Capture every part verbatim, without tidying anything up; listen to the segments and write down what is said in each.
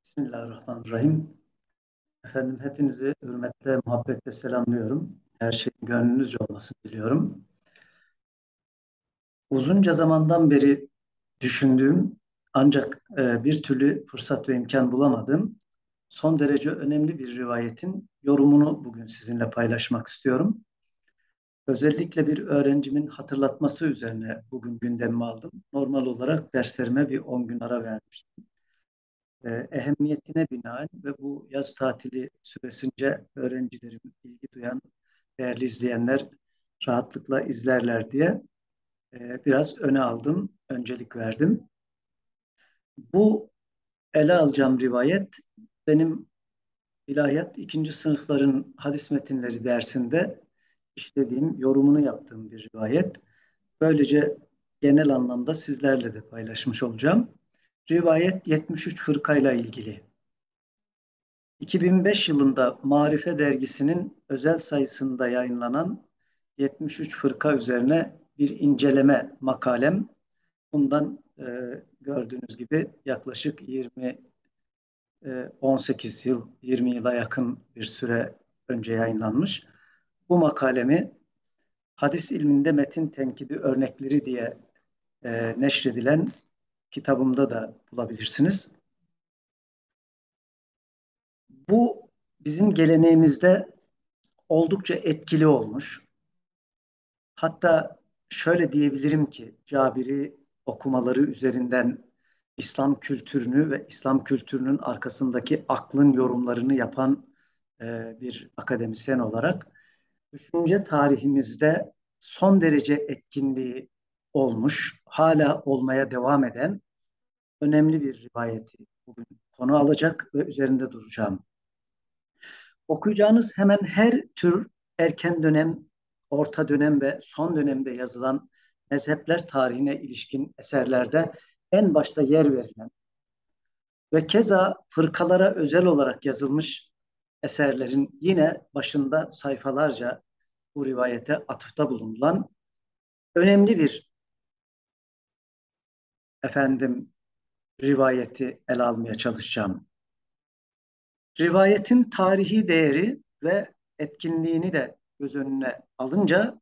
Bismillahirrahmanirrahim. Efendim hepinizi hürmetle, muhabbetle selamlıyorum. Her şeyin gönlünüzce olmasını diliyorum. Uzunca zamandan beri düşündüğüm ancak e, bir türlü fırsat ve imkan bulamadığım son derece önemli bir rivayetin yorumunu bugün sizinle paylaşmak istiyorum. Özellikle bir öğrencimin hatırlatması üzerine bugün gündemime aldım. Normal olarak derslerime bir on gün ara vermiştim. e, ehemmiyetine binaen ve bu yaz tatili süresince öğrencilerim, ilgi duyan değerli izleyenler rahatlıkla izlerler diye e, biraz öne aldım, öncelik verdim. Bu ele alacağım rivayet benim ilahiyat ikinci sınıfların hadis metinleri dersinde işlediğim, yorumunu yaptığım bir rivayet. Böylece genel anlamda sizlerle de paylaşmış olacağım. Rivayet yetmiş üç fırkayla ilgili. iki bin beş yılında Marife dergisinin özel sayısında yayınlanan yetmiş üç fırka üzerine bir inceleme makalem. Bundan e, gördüğünüz gibi yaklaşık yirmi e, on sekiz yıl, yirmi yıla yakın bir süre önce yayınlanmış. Bu makalemi hadis ilminde metin tenkidi örnekleri diye e, neşredilen kitabımda da bulabilirsiniz. Bu bizim geleneğimizde oldukça etkili olmuş. Hatta şöyle diyebilirim ki Cabiri okumaları üzerinden İslam kültürünü ve İslam kültürünün arkasındaki aklın yorumlarını yapan e, bir akademisyen olarak düşünce tarihimizde son derece etkinliği olmuş, hala olmaya devam eden önemli bir rivayeti bugün konu alacak ve üzerinde duracağım. Okuyacağınız hemen her tür erken dönem, orta dönem ve son dönemde yazılan mezhepler tarihine ilişkin eserlerde en başta yer verilen ve keza fırkalara özel olarak yazılmış eserlerin yine başında sayfalarca bu rivayete atıfta bulunulan önemli bir efendim rivayeti ele almaya çalışacağım. Rivayetin tarihi değeri ve etkinliğini de göz önüne alınca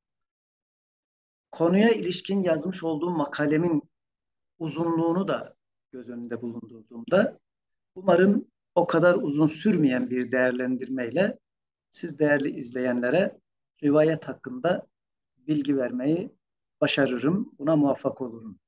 konuya ilişkin yazmış olduğum makalemin uzunluğunu da göz önünde bulundurduğumda umarım o kadar uzun sürmeyen bir değerlendirmeyle siz değerli izleyenlere rivayet hakkında bilgi vermeyi başarırım. Buna muvaffak olurum.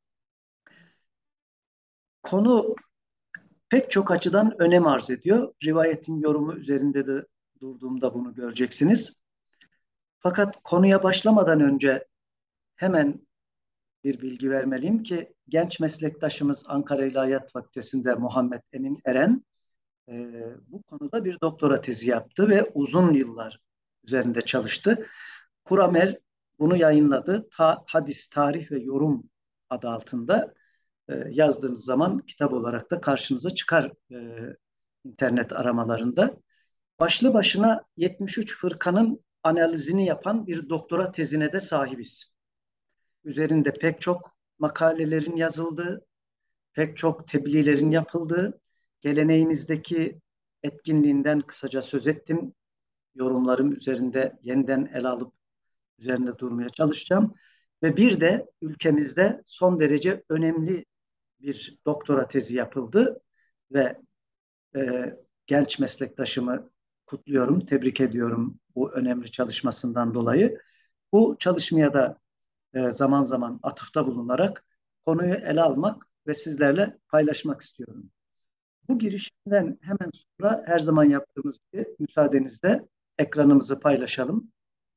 Konu pek çok açıdan önem arz ediyor. Rivayetin yorumu üzerinde de durduğumda bunu göreceksiniz. Fakat konuya başlamadan önce hemen bir bilgi vermeliyim ki genç meslektaşımız Ankara İlahiyat Fakültesi'nde Muhammed Emin Eren e, bu konuda bir doktora tezi yaptı ve uzun yıllar üzerinde çalıştı. Kuramer bunu yayınladı. Ta, Hadis, Tarih ve Yorum adı altında e, yazdığınız zaman kitap olarak da karşınıza çıkar e, internet aramalarında. Başlı başına yetmiş üç fırkanın analizini yapan bir doktora tezine de sahibiz. Üzerinde pek çok makalelerin yazıldığı, pek çok tebliğlerin yapıldığı, geleneğimizdeki etkinliğinden kısaca söz ettim. Yorumlarım üzerinde yeniden ele alıp üzerinde durmaya çalışacağım. Ve bir de ülkemizde son derece önemli bir doktora tezi yapıldı ve e, genç meslektaşımı kutluyorum, tebrik ediyorum bu önemli çalışmasından dolayı. Bu çalışmaya da e, zaman zaman atıfta bulunarak konuyu ele almak ve sizlerle paylaşmak istiyorum. Bu girişimden hemen sonra her zaman yaptığımız gibi müsaadenizle ekranımızı paylaşalım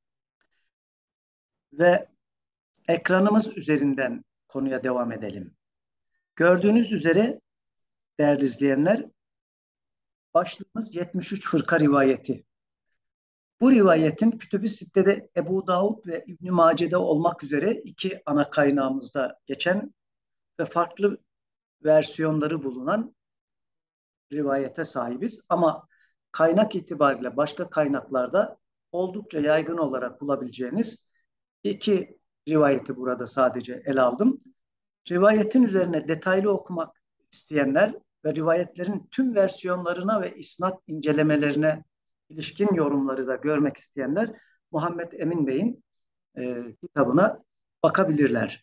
ve ekranımız üzerinden konuya devam edelim. Gördüğünüz üzere değerli izleyenler başlığımız yetmiş üç fırka rivayeti. Bu rivayetin Kütüb-i Sitte'de Ebu Davud ve İbn-i Mace'de olmak üzere iki ana kaynağımızda geçen ve farklı versiyonları bulunan rivayete sahibiz. Ama kaynak itibariyle başka kaynaklarda oldukça yaygın olarak bulabileceğiniz iki rivayeti burada sadece ele aldım. Rivayetin üzerine detaylı okumak isteyenler ve rivayetlerin tüm versiyonlarına ve isnat incelemelerine ilişkin yorumları da görmek isteyenler Muhammed Emin Bey'in e, kitabına bakabilirler.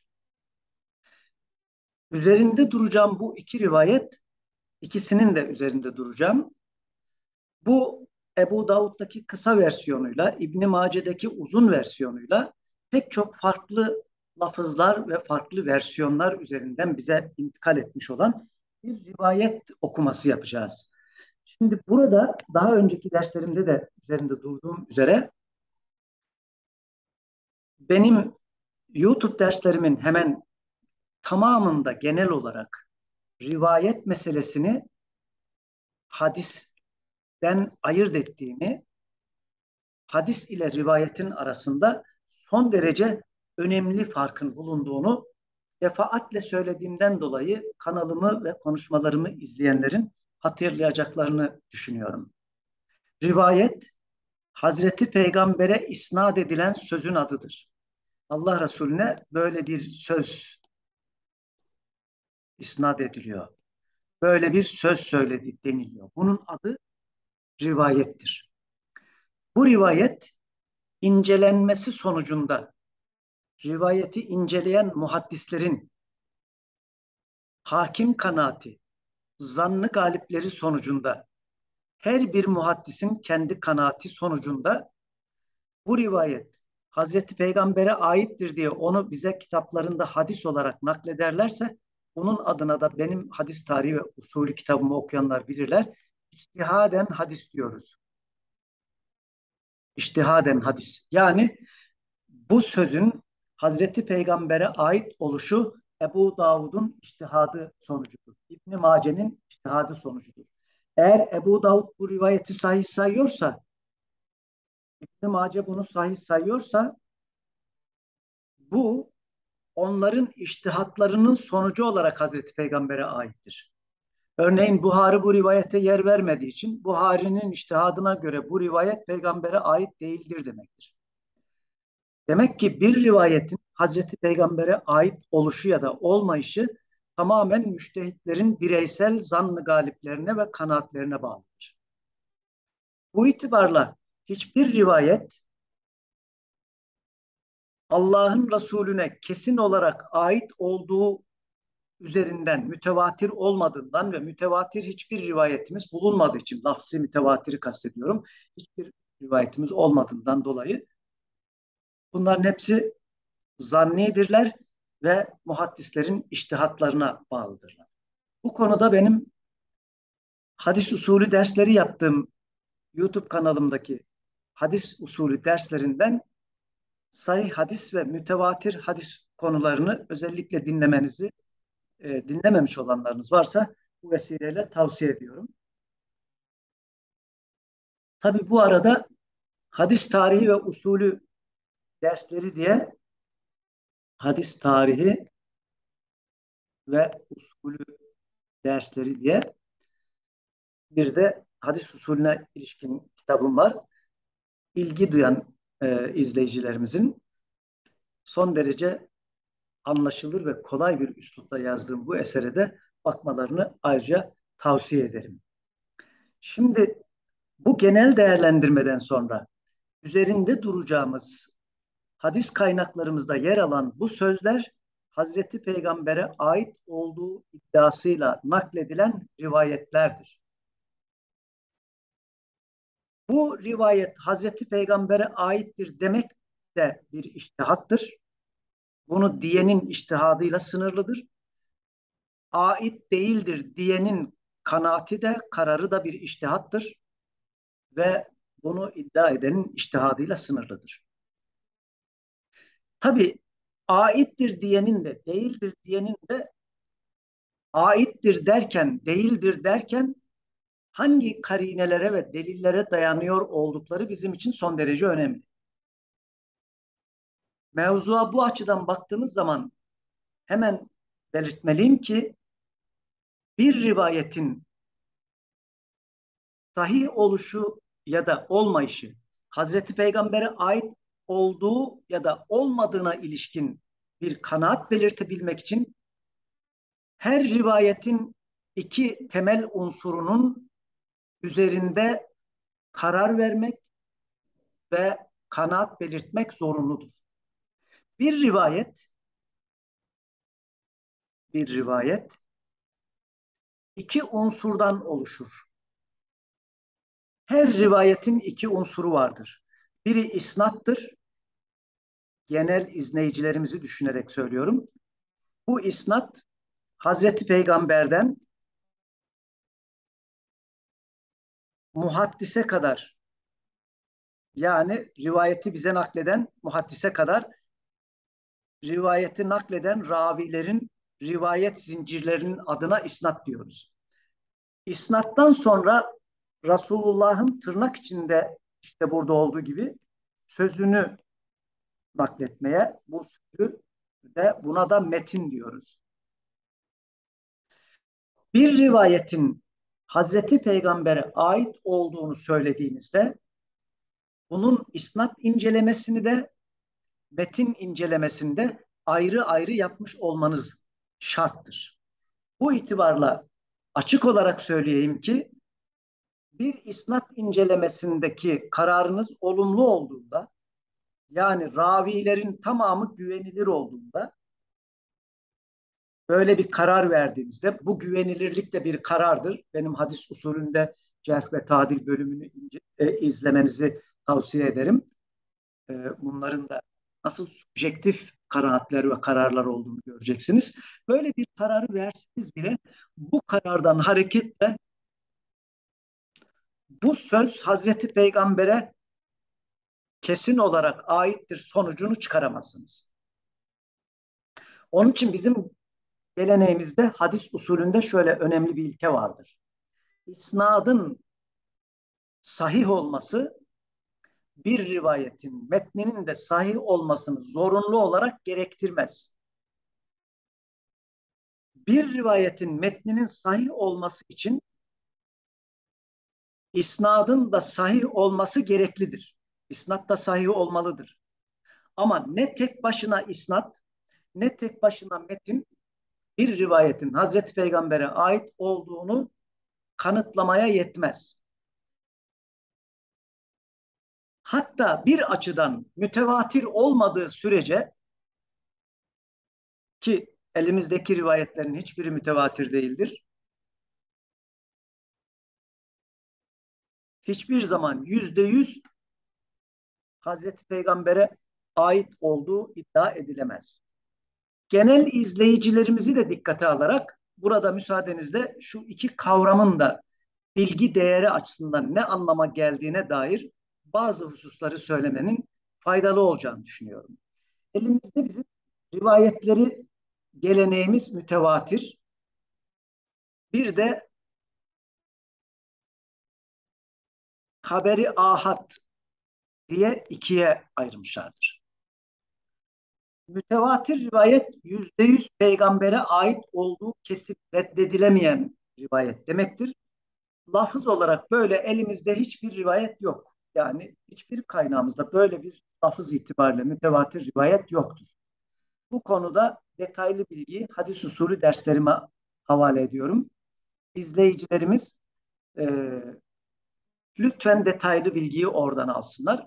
Üzerinde duracağım bu iki rivayet, ikisinin de üzerinde duracağım. Bu Ebu Davud'daki kısa versiyonuyla, İbn Mace'deki uzun versiyonuyla pek çok farklı lafızlar ve farklı versiyonlar üzerinden bize intikal etmiş olan bir rivayet okuması yapacağız. Şimdi burada daha önceki derslerimde de üzerinde durduğum üzere benim YouTube derslerimin hemen tamamında genel olarak rivayet meselesini hadisten ayırt ettiğimi, hadis ile rivayetin arasında son derece önemli farkın bulunduğunu defaatle söylediğimden dolayı kanalımı ve konuşmalarımı izleyenlerin hatırlayacaklarını düşünüyorum. Rivayet, Hazreti Peygamber'e isnat edilen sözün adıdır. Allah Resulüne böyle bir söz isnat ediliyor. Böyle bir söz söyledi deniliyor. Bunun adı rivayettir. Bu rivayet incelenmesi sonucunda rivayeti inceleyen muhaddislerin hakim kanaati, zannı galipleri sonucunda her bir muhaddisin kendi kanaati sonucunda bu rivayet Hazreti Peygamber'e aittir diye onu bize kitaplarında hadis olarak naklederlerse bunun adına da benim hadis tarihi ve usulü kitabımı okuyanlar bilirler. İçtihaden hadis diyoruz. İçtihaden hadis. Yani bu sözün Hazreti Peygamber'e ait oluşu Ebu Davud'un içtihadı sonucudur. İbn Mace'nin içtihadı sonucudur. Eğer Ebu Davud bu rivayeti sahih sayıyorsa, İbn Mace bunu sahih sayıyorsa bu onların içtihatlarının sonucu olarak Hazreti Peygamber'e aittir. Örneğin Buhari bu rivayete yer vermediği için Buhari'nin içtihadına göre bu rivayet peygambere ait değildir demektir. Demek ki bir rivayetin Hazreti Peygamber'e ait oluşu ya da olmayışı tamamen müştehitlerin bireysel zannı galiplerine ve kanaatlerine bağlıdır. Bu itibarla hiçbir rivayet Allah'ın Resulüne kesin olarak ait olduğu üzerinden mütevatir olmadığından ve mütevatir hiçbir rivayetimiz bulunmadığı için, lafzi mütevatiri kastediyorum, hiçbir rivayetimiz olmadığından dolayı bunların hepsi zannidirler ve muhaddislerin içtihatlarına bağlıdırlar. Bu konuda benim hadis usulü dersleri yaptığım YouTube kanalımdaki hadis usulü derslerinden sahih hadis ve mütevatir hadis konularını özellikle dinlemenizi, e, dinlememiş olanlarınız varsa bu vesileyle tavsiye ediyorum. Tabii bu arada hadis tarihi ve usulü dersleri diye hadis tarihi ve usulü dersleri diye bir de hadis usulüne ilişkin kitabım var. İlgi duyan e, izleyicilerimizin son derece anlaşılır ve kolay bir üslupla yazdığım bu esere de bakmalarını ayrıca tavsiye ederim. Şimdi bu genel değerlendirmeden sonra üzerinde duracağımız hadis kaynaklarımızda yer alan bu sözler Hazreti Peygamber'e ait olduğu iddiasıyla nakledilen rivayetlerdir. Bu rivayet Hazreti Peygamber'e aittir demek de bir içtihattır. Bunu diyenin içtihadıyla sınırlıdır. Ait değildir diyenin kanaati de kararı da bir içtihattır ve bunu iddia edenin içtihadıyla sınırlıdır. Tabii aittir diyenin de değildir diyenin de aittir derken değildir derken hangi karinelere ve delillere dayanıyor oldukları bizim için son derece önemli. Mevzuya bu açıdan baktığımız zaman hemen belirtmeliyim ki bir rivayetin sahih oluşu ya da olmayışı Hazreti Peygamber'e ait olduğu ya da olmadığına ilişkin bir kanaat belirtebilmek için her rivayetin iki temel unsurunun üzerinde karar vermek ve kanaat belirtmek zorunludur. Bir rivayet, bir rivayet iki unsurdan oluşur. Her rivayetin iki unsuru vardır. Biri isnattır. Genel izleyicilerimizi düşünerek söylüyorum. Bu isnat Hazreti Peygamber'den muhaddise kadar, yani rivayeti bize nakleden muhaddise kadar, rivayeti nakleden ravilerin rivayet zincirlerinin adına isnat diyoruz. İsnattan sonra Resulullah'ın tırnak içinde işte burada olduğu gibi sözünü nakletmeye, bu sözü de, buna da metin diyoruz. Bir rivayetin Hazreti Peygamber'e ait olduğunu söylediğinizde bunun isnat incelemesini de metin incelemesini de ayrı ayrı yapmış olmanız şarttır. Bu itibarla açık olarak söyleyeyim ki bir isnat incelemesindeki kararınız olumlu olduğunda, yani ravilerin tamamı güvenilir olduğunda, böyle bir karar verdiğinizde, bu güvenilirlik de bir karardır. Benim hadis usulünde cerh ve tadil bölümünü ince, e, izlemenizi tavsiye ederim. E, bunların da nasıl subjektif kanaatler ve kararlar olduğunu göreceksiniz. Böyle bir kararı verseniz bile bu karardan hareketle bu söz Hazreti Peygamber'e kesin olarak aittir sonucunu çıkaramazsınız. Onun için bizim geleneğimizde hadis usulünde şöyle önemli bir ilke vardır. İsnadın sahih olması bir rivayetin metninin de sahih olmasını zorunlu olarak gerektirmez. Bir rivayetin metninin sahih olması için isnadın da sahih olması gereklidir. İsnat da sahih olmalıdır. Ama ne tek başına isnat, ne tek başına metin bir rivayetin Hazreti Peygamber'e ait olduğunu kanıtlamaya yetmez. Hatta bir açıdan mütevatir olmadığı sürece, ki elimizdeki rivayetlerin hiçbiri mütevatir değildir, hiçbir zaman yüzde yüz Hazreti Peygamber'e ait olduğu iddia edilemez. Genel izleyicilerimizi de dikkate alarak burada müsaadenizle şu iki kavramın da bilgi değeri açısından ne anlama geldiğine dair bazı hususları söylemenin faydalı olacağını düşünüyorum. Elimizde bizim rivayetleri, geleneğimiz mütevatir. Bir de haberi ahad diye ikiye ayrılmışlardır. Mütevatir rivayet yüzde yüz peygambere ait olduğu kesin reddedilemeyen rivayet demektir. Lafız olarak böyle elimizde hiçbir rivayet yok. Yani hiçbir kaynağımızda böyle bir lafız itibariyle mütevatir rivayet yoktur. Bu konuda detaylı bilgiyi hadis usulü derslerime havale ediyorum. İzleyicilerimiz e, lütfen detaylı bilgiyi oradan alsınlar.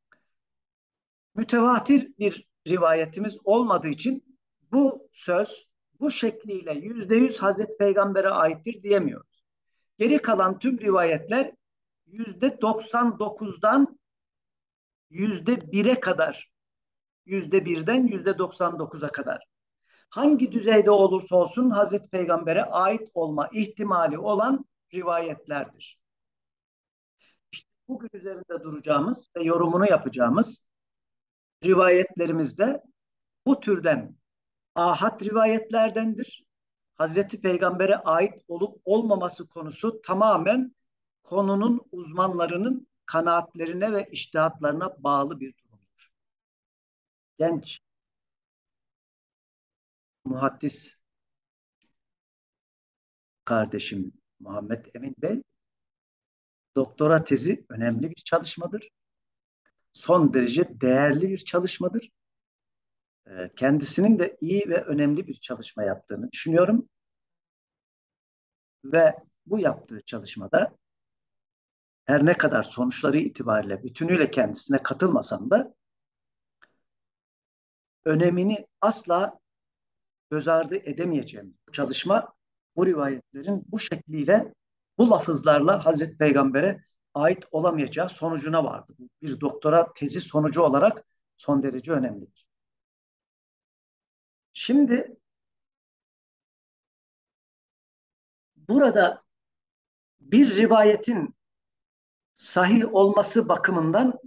Mütevatir bir rivayetimiz olmadığı için bu söz bu şekliyle yüzde yüz Hazreti Peygamber'e aittir diyemiyoruz. Geri kalan tüm rivayetler yüzde doksan dokuzdan yüzde bire kadar, yüzde birden yüzde doksan dokuza kadar, hangi düzeyde olursa olsun Hazreti Peygamber'e ait olma ihtimali olan rivayetlerdir. İşte bugün üzerinde duracağımız ve yorumunu yapacağımız rivayetlerimizde bu türden ahad rivayetlerdendir. Hazreti Peygamber'e ait olup olmaması konusu tamamen konunun uzmanlarının kanaatlerine ve içtihatlarına bağlı bir durumdur. Genç muhaddis kardeşim Muhammed Emin Bey, doktora tezi önemli bir çalışmadır. Son derece değerli bir çalışmadır. Kendisinin de iyi ve önemli bir çalışma yaptığını düşünüyorum. Ve bu yaptığı çalışmada her ne kadar sonuçları itibariyle bütünüyle kendisine katılmasam da önemini asla göz ardı edemeyeceğim bu çalışma, bu rivayetlerin bu şekliyle, bu lafızlarla Hazreti Peygamber'e ait olamayacağı sonucuna vardı. Bir doktora tezi sonucu olarak son derece önemlidir. Şimdi burada bir rivayetin sahih olması bakımından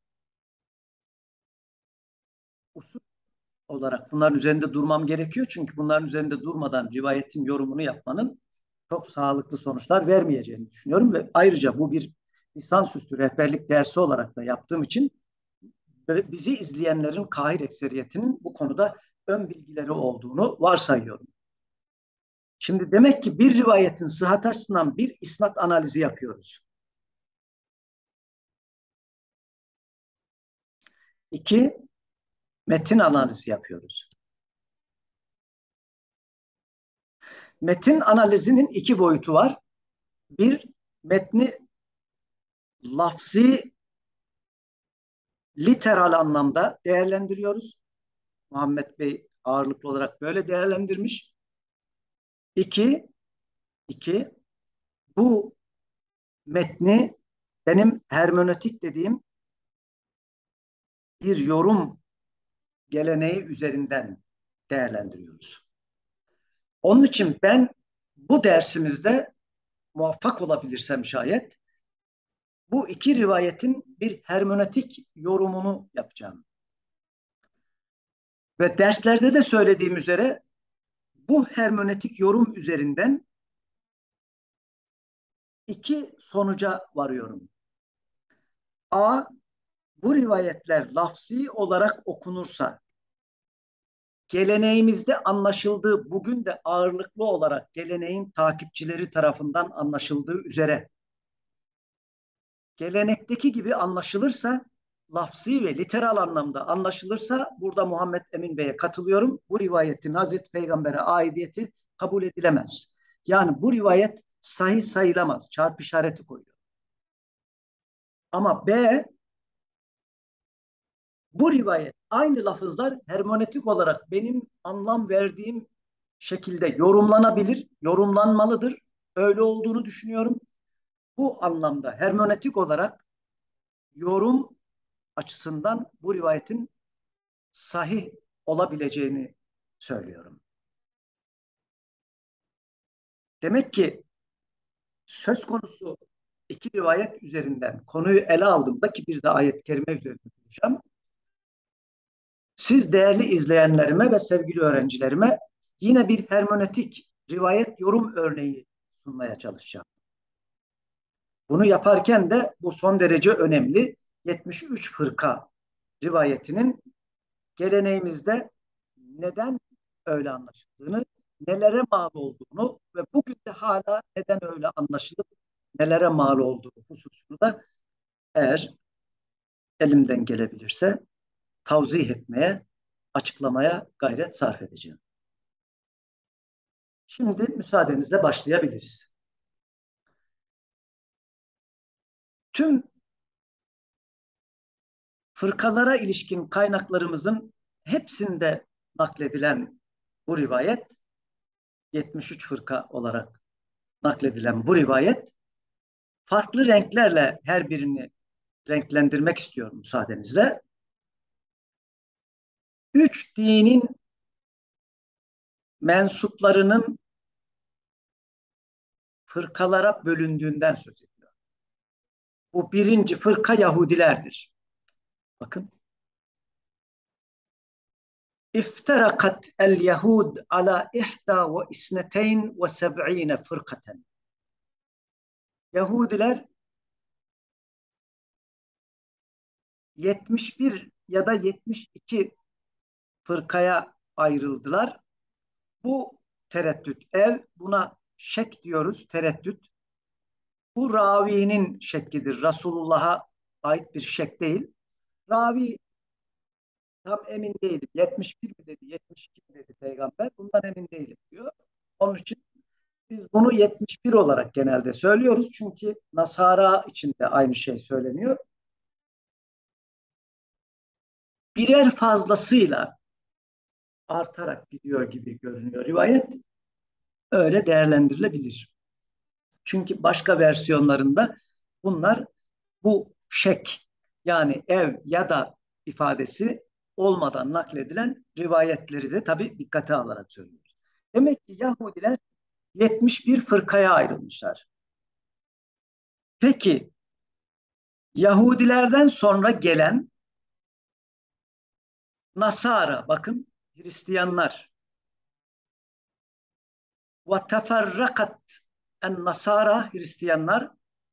usul olarak bunların üzerinde durmam gerekiyor. Çünkü bunların üzerinde durmadan rivayetin yorumunu yapmanın çok sağlıklı sonuçlar vermeyeceğini düşünüyorum. Ve ayrıca bu bir lisansüstü rehberlik dersi olarak da yaptığım için bizi izleyenlerin kahir ekseriyetinin bu konuda ön bilgileri olduğunu varsayıyorum. Şimdi demek ki bir rivayetin sıhhat açısından bir isnat analizi yapıyoruz. İki, metin analizi yapıyoruz. Metin analizinin iki boyutu var. Bir, metni lafzi, literal anlamda değerlendiriyoruz. Muhammed Bey ağırlıklı olarak böyle değerlendirmiş. İki, iki bu metni benim hermenötik dediğim bir yorum geleneği üzerinden değerlendiriyoruz. Onun için ben bu dersimizde muvaffak olabilirsem şayet bu iki rivayetin bir hermenötik yorumunu yapacağım. Ve derslerde de söylediğim üzere bu hermenötik yorum üzerinden iki sonuca varıyorum. A, bu rivayetler lafzi olarak okunursa geleneğimizde anlaşıldığı, bugün de ağırlıklı olarak geleneğin takipçileri tarafından anlaşıldığı üzere gelenekteki gibi anlaşılırsa, lafzi ve literal anlamda anlaşılırsa, burada Muhammed Emin Bey'e katılıyorum. Bu rivayetin Hazreti Peygamber'e aidiyeti kabul edilemez. Yani bu rivayet sahih sayılamaz. Çarpı işareti koyuyor. Ama B, bu rivayet aynı lafızlar hermeneutik olarak benim anlam verdiğim şekilde yorumlanabilir, yorumlanmalıdır. Öyle olduğunu düşünüyorum. Bu anlamda hermeneutik olarak yorum açısından bu rivayetin sahih olabileceğini söylüyorum. Demek ki söz konusu iki rivayet üzerinden konuyu ele aldığımda, ki bir de ayet-i kerime üzerinde duracağım, siz değerli izleyenlerime ve sevgili öğrencilerime yine bir hermenötik rivayet yorum örneği sunmaya çalışacağım. Bunu yaparken de bu son derece önemli yetmiş üç fırka rivayetinin geleneğimizde neden öyle anlaşıldığını, nelere mal olduğunu ve bugün de hala neden öyle anlaşılıp nelere mal olduğu hususunu da eğer elimden gelebilirse tavzih etmeye, açıklamaya gayret sarf edeceğim. Şimdi müsaadenizle başlayabiliriz. Tüm fırkalara ilişkin kaynaklarımızın hepsinde nakledilen bu rivayet, yetmiş üç fırka olarak nakledilen bu rivayet, farklı renklerle her birini renklendirmek istiyorum müsaadenizle. Üç dinin mensuplarının fırkalara bölündüğünden söz ediyor. Bu birinci fırka Yahudilerdir. Bakın. İfterakat el Yahud ala ihda ve isneteyn ve seb'ine fırkaten. Yahudiler yetmiş bir ya da yetmiş iki fırkaya ayrıldılar. Bu tereddüt, ev buna şek diyoruz, tereddüt. Bu ravinin şeklidir. Resulullah'a ait bir şek değil. Ravi tam emin değilim. yetmiş bir mi dedi, yetmiş iki mi dedi peygamber? Bundan emin değilim diyor. Onun için Biz bunu yetmiş bir olarak genelde söylüyoruz. Çünkü Nasara için de aynı şey söyleniyor. Birer fazlasıyla artarak gidiyor gibi görünüyor rivayet. Öyle değerlendirilebilir. Çünkü başka versiyonlarında bunlar bu şek yani ev ya da ifadesi olmadan nakledilen rivayetleri de tabii dikkate alarak söylüyoruz. Demek ki Yahudiler yetmiş bir fırkaya ayrılmışlar. Peki Yahudilerden sonra gelen Nasara, bakın Hristiyanlar, ve teferrakat en Nasara, Hristiyanlar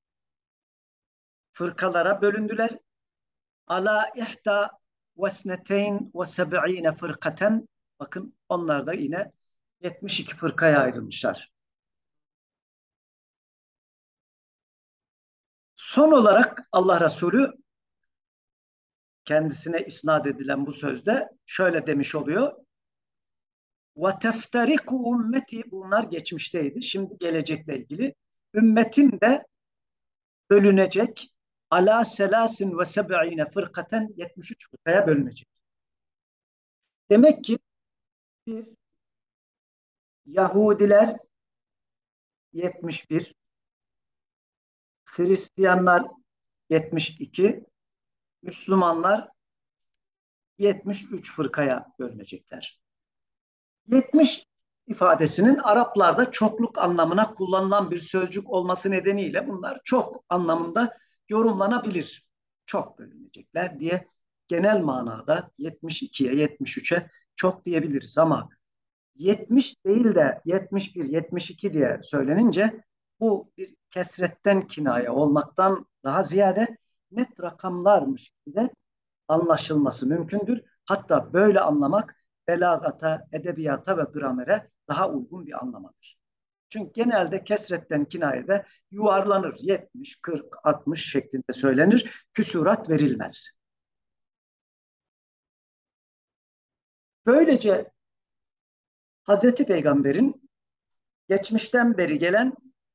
fırkalara bölündüler. Ala ihta ve sneteyn ve seb'ine fırkaten, bakın onlar da yine yetmiş iki fırkaya ayrılmışlar. Son olarak Allah Resulü kendisine isnat edilen bu sözde şöyle demiş oluyor. Ve teftariku ümmeti, bunlar geçmişteydi. Şimdi gelecekle ilgili. Ümmetim de bölünecek. Ala selasin ve seb'ine fırkaten, yetmiş üç fırkaya bölünecek. Demek ki bir Yahudiler yetmiş bir, Hristiyanlar yetmiş iki, Müslümanlar yetmiş üç fırkaya bölünecekler. yetmiş ifadesinin Araplarda çokluk anlamına kullanılan bir sözcük olması nedeniyle bunlar çok anlamında yorumlanabilir. Çok bölünecekler diye genel manada yetmiş ikiye, yetmiş üçe çok diyebiliriz ama yetmiş değil de yetmiş bir, yetmiş iki diye söylenince bu bir kesretten kinaye olmaktan daha ziyade net rakamlarmış gibi de anlaşılması mümkündür. Hatta böyle anlamak belagata, edebiyata ve gramere daha uygun bir anlamadır. Çünkü genelde kesretten kinayede yuvarlanır. yetmiş, kırk, altmış şeklinde söylenir. Küsurat verilmez. Böylece Hazreti Peygamber'in geçmişten beri gelen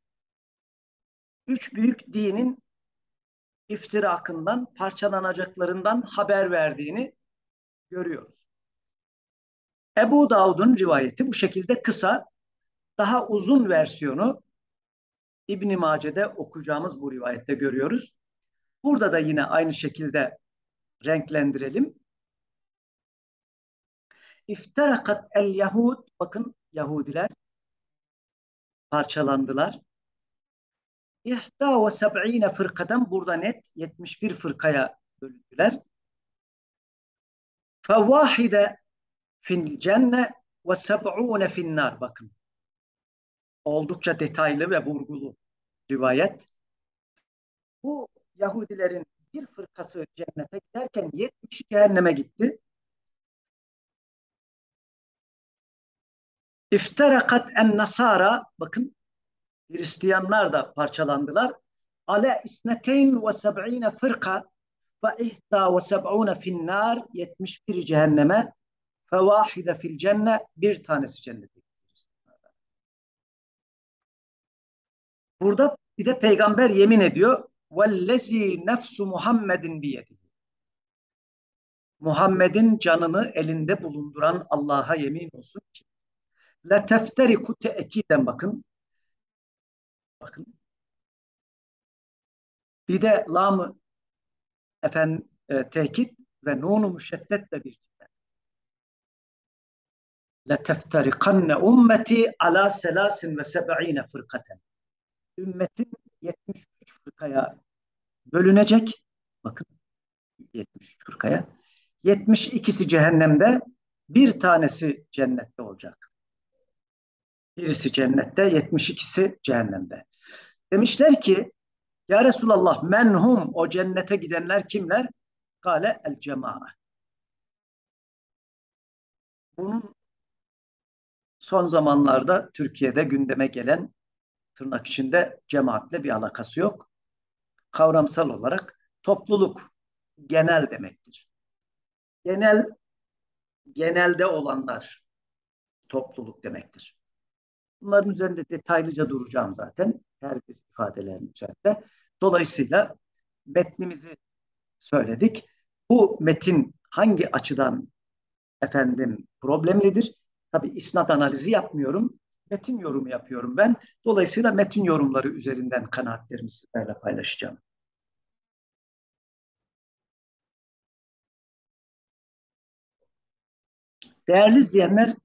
üç büyük dinin iftirakından, parçalanacaklarından haber verdiğini görüyoruz. Ebu Davud'un rivayeti bu şekilde kısa, daha uzun versiyonu İbn-i Mace'de okuyacağımız bu rivayette görüyoruz. Burada da yine aynı şekilde renklendirelim. İfterakat el Yahud, bakın Yahudiler parçalandılar. İhta ve seb'ine fırkadan, burada net yetmiş bir fırkaya bölündüler. Fevahide fil cenne ve seb'une finnar, bakın. Oldukça detaylı ve vurgulu rivayet. Bu Yahudilerin bir fırkası cennete giderken yetmişi cehenneme gitti. İfterakat en nasara, bakın Hristiyanlar da parçalandılar. Ale isneteyn ve seb'ine fırka ve ihta ve seb'une finnar, yetmiş bir cehenneme, fevahide fil cenne, bir tanesi cennete. Burada bir de peygamber yemin ediyor. Vellezi nefsu Muhammedin biyedihi. Muhammed'in canını elinde bulunduran Allah'a yemin olsun ki la tefteriku teekiden, bakın. Bakın. Bir de lam efendim e, tekit ve nunu müşeddetle bir kitap. La teftarikanne ummeti ala selasin ve seb'ine fırkaten. Ümmetin yetmiş üç fırkaya bölünecek. Bakın yetmiş üç fırkaya. yetmiş ikisi cehennemde, bir tanesi cennette olacak. Birisi cennette, yetmiş ikisi cehennemde. Demişler ki ya Resulallah, menhum, o cennete gidenler kimler? Kale el cema'a. Bunun son zamanlarda Türkiye'de gündeme gelen, tırnak içinde, cemaatle bir alakası yok. Kavramsal olarak topluluk, genel demektir. Genel, genelde olanlar topluluk demektir. Bunların üzerinde detaylıca duracağım zaten. Her bir ifadelerin üzerinde. Dolayısıyla metnimizi söyledik. Bu metin hangi açıdan efendim problemlidir? Tabii isnat analizi yapmıyorum. Metin yorumu yapıyorum ben. Dolayısıyla metin yorumları üzerinden kanaatlerimi sizlerle paylaşacağım. Değerli izleyenler,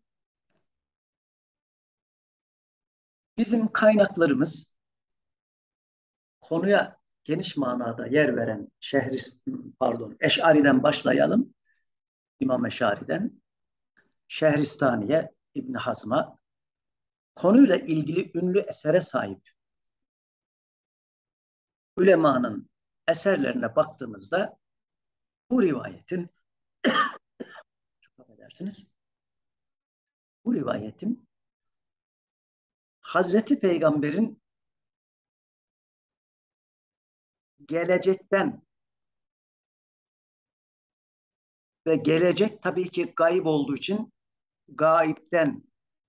bizim kaynaklarımız konuya geniş manada yer veren Şehris, pardon, Eş'ari'den başlayalım. İmam Eş'ari'den Şehristani'ye, İbn Hazm'a, konuyla ilgili ünlü esere sahip ülemanın eserlerine baktığımızda bu rivayetin, çok affedersiniz, bu rivayetin Hazreti Peygamber'in gelecekten ve gelecek tabii ki gayb olduğu için gaipten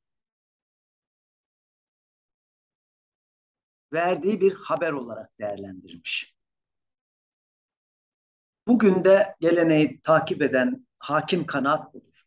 verdiği bir haber olarak değerlendirilmiş. Bugün de geleneği takip eden hakim kanaat budur.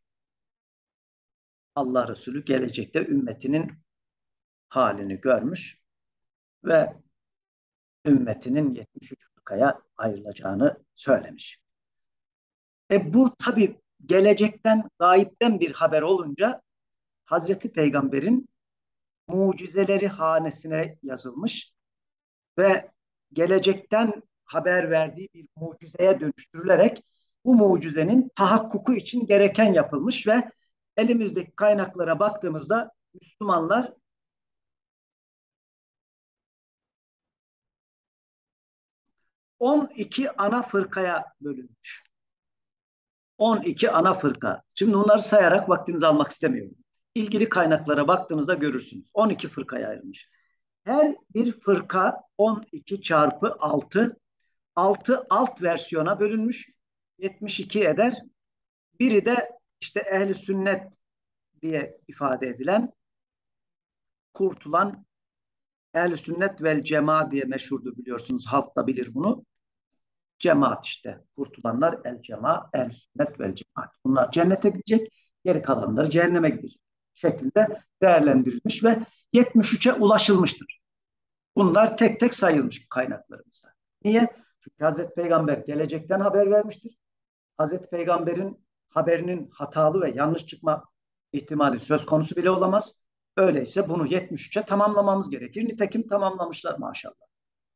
Allah Resulü gelecekte ümmetinin halini görmüş ve ümmetinin yetmiş üç fırkaya ayrılacağını söylemiş. E bu tabii gelecekten, gayipten bir haber olunca Hazreti Peygamber'in mucizeleri hanesine yazılmış ve gelecekten haber verdiği bir mucizeye dönüştürülerek bu mucizenin tahakkuku için gereken yapılmış ve elimizdeki kaynaklara baktığımızda Müslümanlar on iki ana fırkaya bölünmüş. on iki ana fırka. Şimdi bunları sayarak vaktinizi almak istemiyorum. İlgili kaynaklara baktığınızda görürsünüz. on iki fırkaya ayrılmış. Her bir fırka on iki çarpı altı, altı alt versiyona bölünmüş. yetmiş iki eder. Biri de işte ehli sünnet diye ifade edilen, kurtulan, ehli sünnet vel cemaat diye meşhurdu, biliyorsunuz. Halk da bilir bunu. Cemaat işte. Kurtulanlar el cemaat, el sünnet vel cemaat. Bunlar cennete gidecek, geri kalanları cehenneme gidecek şeklinde değerlendirilmiş ve yetmiş üçe ulaşılmıştır. Bunlar tek tek sayılmış kaynaklarımızda. Niye? Çünkü Hazreti Peygamber gelecekten haber vermiştir. Hazreti Peygamber'in haberinin hatalı ve yanlış çıkma ihtimali söz konusu bile olamaz. Öyleyse bunu yetmiş üçe tamamlamamız gerekir. Nitekim tamamlamışlar maşallah.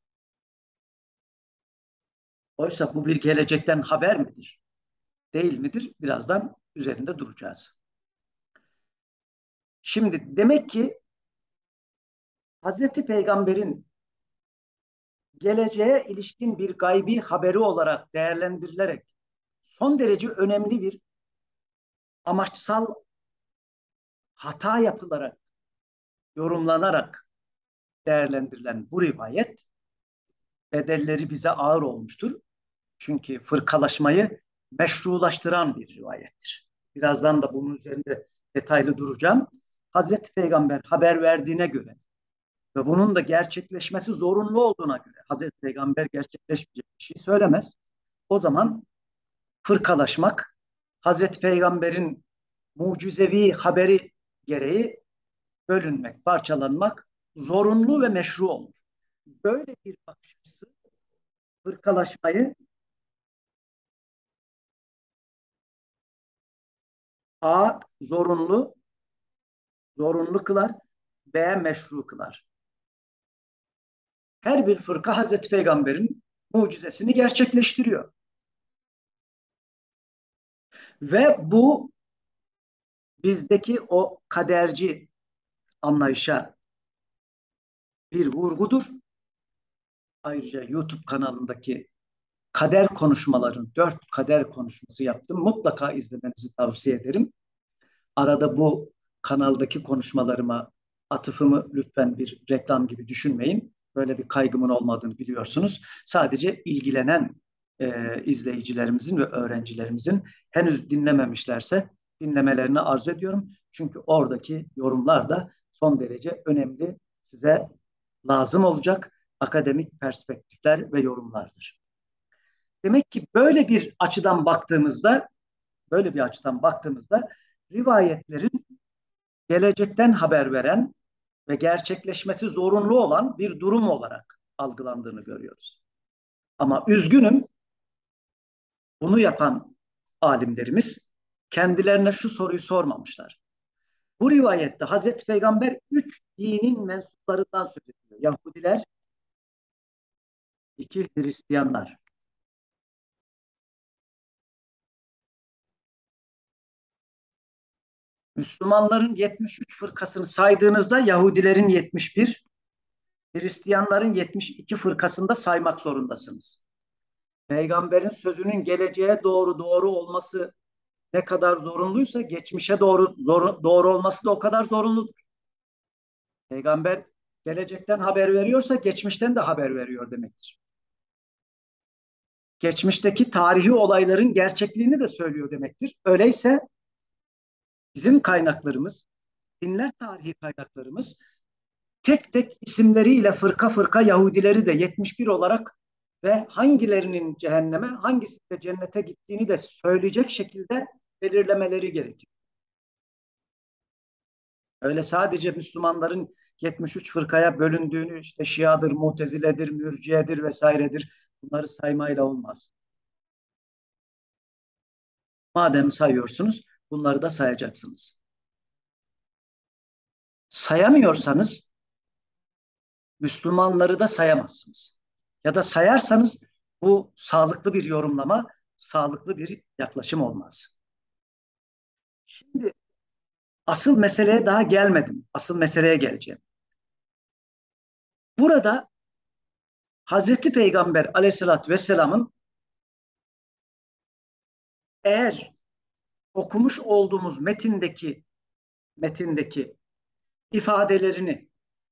Oysa bu bir gelecekten haber midir? Değil midir? Birazdan üzerinde duracağız. Şimdi demek ki Hazreti Peygamber'in geleceğe ilişkin bir gaybi haberi olarak değerlendirilerek son derece önemli bir amaçsal hata yapılarak, yorumlanarak değerlendirilen bu rivayet bedelleri bize ağır olmuştur. Çünkü fırkalaşmayı meşrulaştıran bir rivayettir. Birazdan da bunun üzerinde detaylı duracağım. Hazreti Peygamber haber verdiğine göre ve bunun da gerçekleşmesi zorunlu olduğuna göre Hazreti Peygamber gerçekleşmeyecek bir şey söylemez. O zaman fırkalaşmak Hazreti Peygamber'in mucizevi haberi gereği bölünmek, parçalanmak zorunlu ve meşru olur. Böyle bir bakış açısı fırkalaşmayı A zorunlu, zorunlu kılar, B meşru kılar. Her bir fırka Hazreti Peygamber'in mucizesini gerçekleştiriyor. Ve bu bizdeki o kaderci anlayışa bir vurgudur. Ayrıca YouTube kanalındaki kader konuşmaların, dört kader konuşması yaptım. Mutlaka izlemenizi tavsiye ederim. Arada bu kanaldaki konuşmalarıma atıfımı lütfen bir reklam gibi düşünmeyin. Böyle bir kaygımın olmadığını biliyorsunuz. Sadece ilgilenen e, izleyicilerimizin ve öğrencilerimizin henüz dinlememişlerse dinlemelerini arzu ediyorum. Çünkü oradaki yorumlar da son derece önemli, size lazım olacak akademik perspektifler ve yorumlardır. Demek ki böyle bir açıdan baktığımızda, böyle bir açıdan baktığımızda rivayetlerin gelecekten haber veren ve gerçekleşmesi zorunlu olan bir durum olarak algılandığını görüyoruz. Ama üzgünüm, bunu yapan alimlerimiz kendilerine şu soruyu sormamışlar. Bu rivayette Hazreti Peygamber üç dinin mensuplarından söz ediyor. Yahudiler, iki Hristiyanlar. Müslümanların yetmiş üç fırkasını saydığınızda Yahudilerin yetmiş bir, Hristiyanların yetmiş iki fırkasını da saymak zorundasınız. Peygamberin sözünün geleceğe doğru doğru olması ne kadar zorunluysa geçmişe doğru zor, doğru olması da o kadar zorunludur. Peygamber gelecekten haber veriyorsa geçmişten de haber veriyor demektir. Geçmişteki tarihi olayların gerçekliğini de söylüyor demektir. Öyleyse bizim kaynaklarımız, dinler tarihi kaynaklarımız tek tek isimleriyle fırka fırka Yahudileri de yetmiş bir olarak ve hangilerinin cehenneme, hangisi de cennete gittiğini de söyleyecek şekilde belirlemeleri gerekiyor. Öyle sadece Müslümanların yetmiş üç fırkaya bölündüğünü, işte Şiadır, Muteziledir, Mürciyedir vesairedir, bunları saymayla olmaz. Madem sayıyorsunuz, bunları da sayacaksınız. Sayamıyorsanız Müslümanları da sayamazsınız. Ya da sayarsanız bu sağlıklı bir yorumlama, sağlıklı bir yaklaşım olmaz. Şimdi asıl meseleye daha gelmedim. Asıl meseleye geleceğim. Burada Hazreti Peygamber aleyhissalatü vesselamın eğer okumuş olduğumuz metindeki metindeki ifadelerini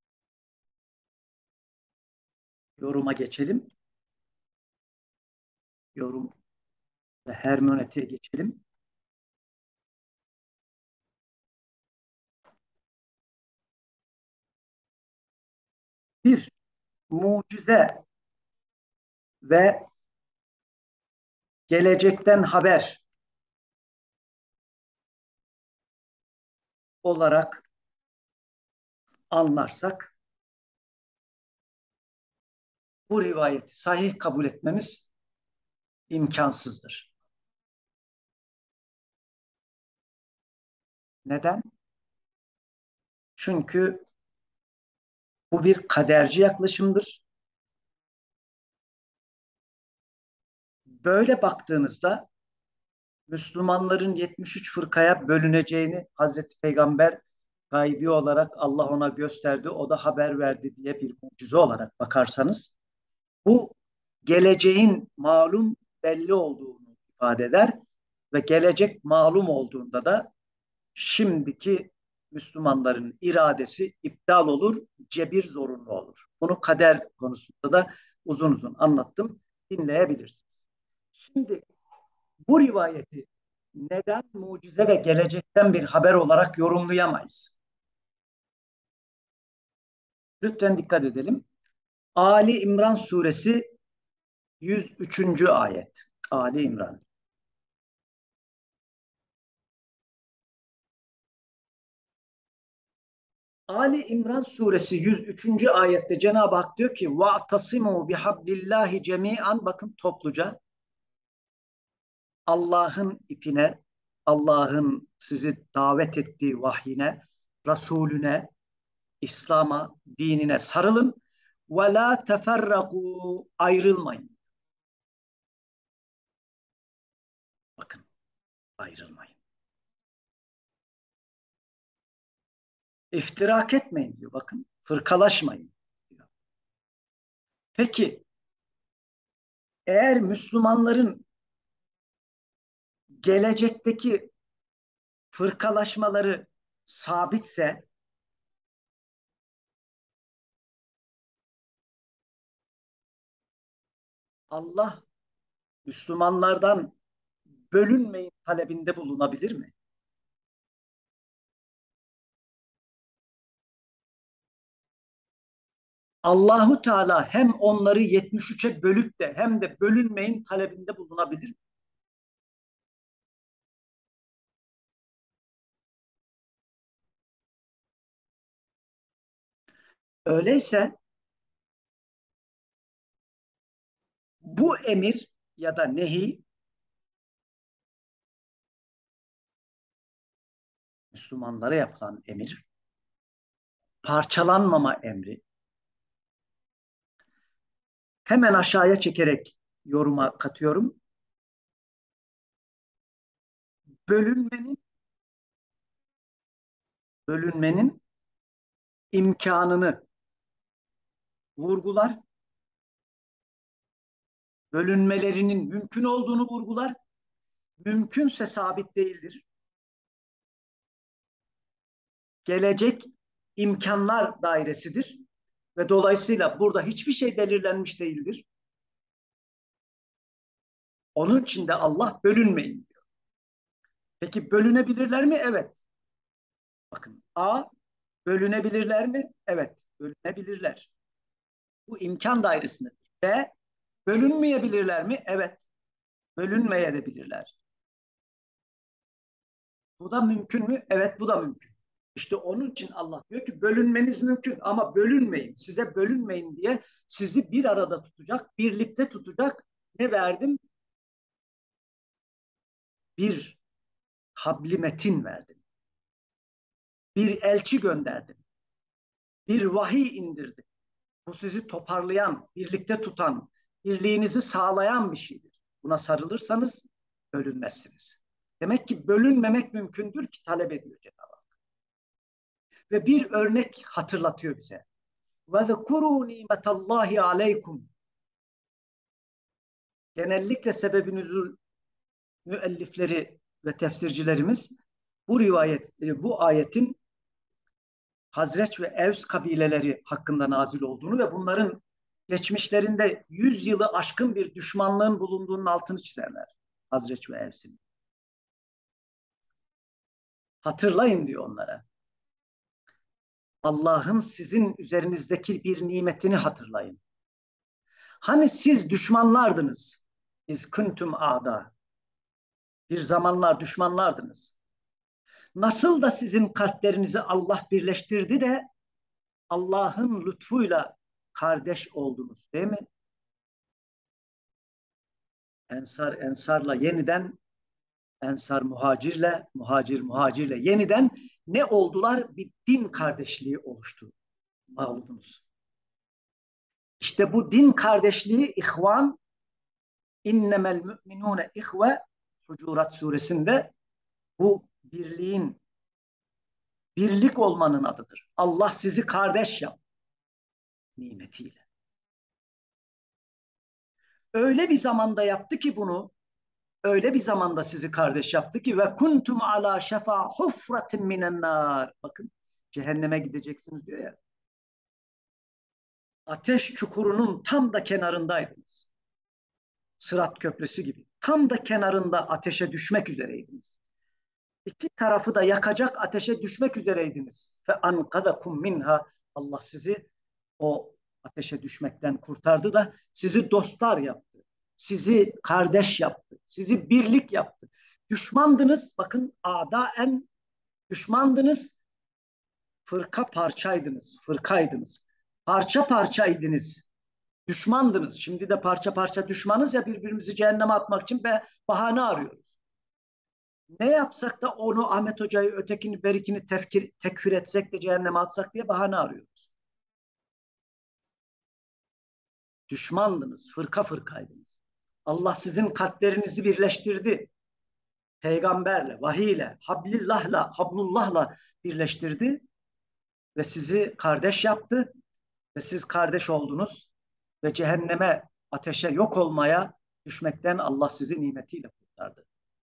yoruma geçelim. Yorum ve hermeneutiğe geçelim. Bir mucize ve gelecekten haber olarak anlarsak bu rivayeti sahih kabul etmemiz imkansızdır. Neden? Çünkü bu bir kaderci yaklaşımdır. Böyle baktığınızda Müslümanların yetmiş üç fırkaya bölüneceğini Hazreti Peygamber gaybi olarak Allah ona gösterdi, o da haber verdi diye bir mucize olarak bakarsanız bu geleceğin malum belli olduğunu ifade eder ve gelecek malum olduğunda da şimdiki Müslümanların iradesi iptal olur, cebir zorunlu olur. Bunu kader konusunda da uzun uzun anlattım, dinleyebilirsiniz. Şimdi bu rivayeti neden mucize ve gelecekten bir haber olarak yorumlayamayız? Lütfen dikkat edelim. Ali İmran suresi yüz üçüncü ayet. Ali İmran. Ali İmran suresi yüz üçüncü ayette Cenab-ı Hak diyor ki وَاَعْتَصِمُوا بِحَبْلِ cemian, bakın topluca Allah'ın ipine, Allah'ın sizi davet ettiği vahyine, Resulüne, İslam'a, dinine sarılın. Ve la teferraku, ayrılmayın. Bakın, ayrılmayın. İftirak etmeyin diyor. Bakın, fırkalaşmayın diyor. Peki, eğer Müslümanların gelecekteki fırkalaşmaları sabitse, Allah Müslümanlardan bölünmeyin talebinde bulunabilir mi? Allahu Teala hem onları yetmiş üçe bölüp de hem de bölünmeyin talebinde bulunabilir. Öyleyse bu emir ya da nehi Müslümanlara yapılan emir, parçalanmama emri, hemen aşağıya çekerek yoruma katıyorum. Bölünmenin bölünmenin imkanını vurgular, bölünmelerinin mümkün olduğunu vurgular, mümkünse sabit değildir. Gelecek imkanlar dairesidir ve dolayısıyla burada hiçbir şey belirlenmiş değildir. Onun için de Allah bölünmeyin diyor. Peki bölünebilirler mi? Evet. Bakın A, bölünebilirler mi? Evet, bölünebilirler. Bu imkan dairesinde. B, bölünmeyebilirler mi? Evet, bölünmeyebilirler. Bu da mümkün mü? Evet, bu da mümkün. İşte onun için Allah diyor ki bölünmeniz mümkün ama bölünmeyin. Size bölünmeyin diye sizi bir arada tutacak, birlikte tutacak ne verdim? Bir habli metin verdim. Bir elçi gönderdim. Bir vahiy indirdim. Bu sizi toparlayan, birlikte tutan, birliğinizi sağlayan bir şeydir. Buna sarılırsanız bölünmezsiniz. Demek ki bölünmemek mümkündür ki talep ediyor Cenab-ı Hak. Ve bir örnek hatırlatıyor bize. وَذَكُرُوا نِعْمَةَ اللّٰهِ عَلَيْكُمْ. Genellikle sebebi nüzul müellifleri ve tefsircilerimiz bu rivayet, e, bu ayetin Hazreç ve Evs kabileleri hakkında nazil olduğunu ve bunların geçmişlerinde yüz yılı aşkın bir düşmanlığın bulunduğunun altını çizerler. Hazreç ve Evs'in. Hatırlayın diyor onlara. Allah'ın sizin üzerinizdeki bir nimetini hatırlayın. Hani siz düşmanlardınız. İz kuntum a'da. Bir zamanlar düşmanlardınız. Nasıl da sizin kalplerinizi Allah birleştirdi de Allah'ın lütfuyla kardeş oldunuz, değil mi? Ensar ensarla yeniden, ensar muhacirle, muhacir muhacirle yeniden ne oldular? Bir din kardeşliği oluştu. Malumunuz. İşte bu din kardeşliği ihvan, innemel müminune ihve Hucurat suresinde bu birliğin, birlik olmanın adıdır. Allah sizi kardeş yap nimetiyle. Öyle bir zamanda yaptı ki bunu, öyle bir zamanda sizi kardeş yaptı ki ve kuntum ala şefa hufratin minen nar. Bakın cehenneme gideceksiniz diyor ya. Ateş çukurunun tam da kenarındaydınız. Sırat köprüsü gibi. Tam da kenarında ateşe düşmek üzereydiniz. İki tarafı da yakacak ateşe düşmek üzereydiniz. Ve ankadakum minha. Allah sizi o ateşe düşmekten kurtardı da sizi dostlar yaptı. Sizi kardeş yaptı. Sizi birlik yaptı. Düşmandınız. Bakın adaen düşmandınız. Fırka parçaydınız. Fırkaydınız. Parça parçaydınız. Düşmandınız. Şimdi de parça parça düşmanız ya birbirimizi cehenneme atmak için be, bahane arıyoruz. Ne yapsak da onu Ahmet Hoca'yı, ötekini, berikini tefkir, tekfir etsek de cehenneme atsak diye bahane arıyoruz. Düşmandınız, fırka fırkaydınız. Allah sizin kalplerinizi birleştirdi. Peygamberle, vahiyle, hablillahla, hablullahla birleştirdi ve sizi kardeş yaptı ve siz kardeş oldunuz ve cehenneme, ateşe, yok olmaya düşmekten Allah sizi nimetiyle kurtardı.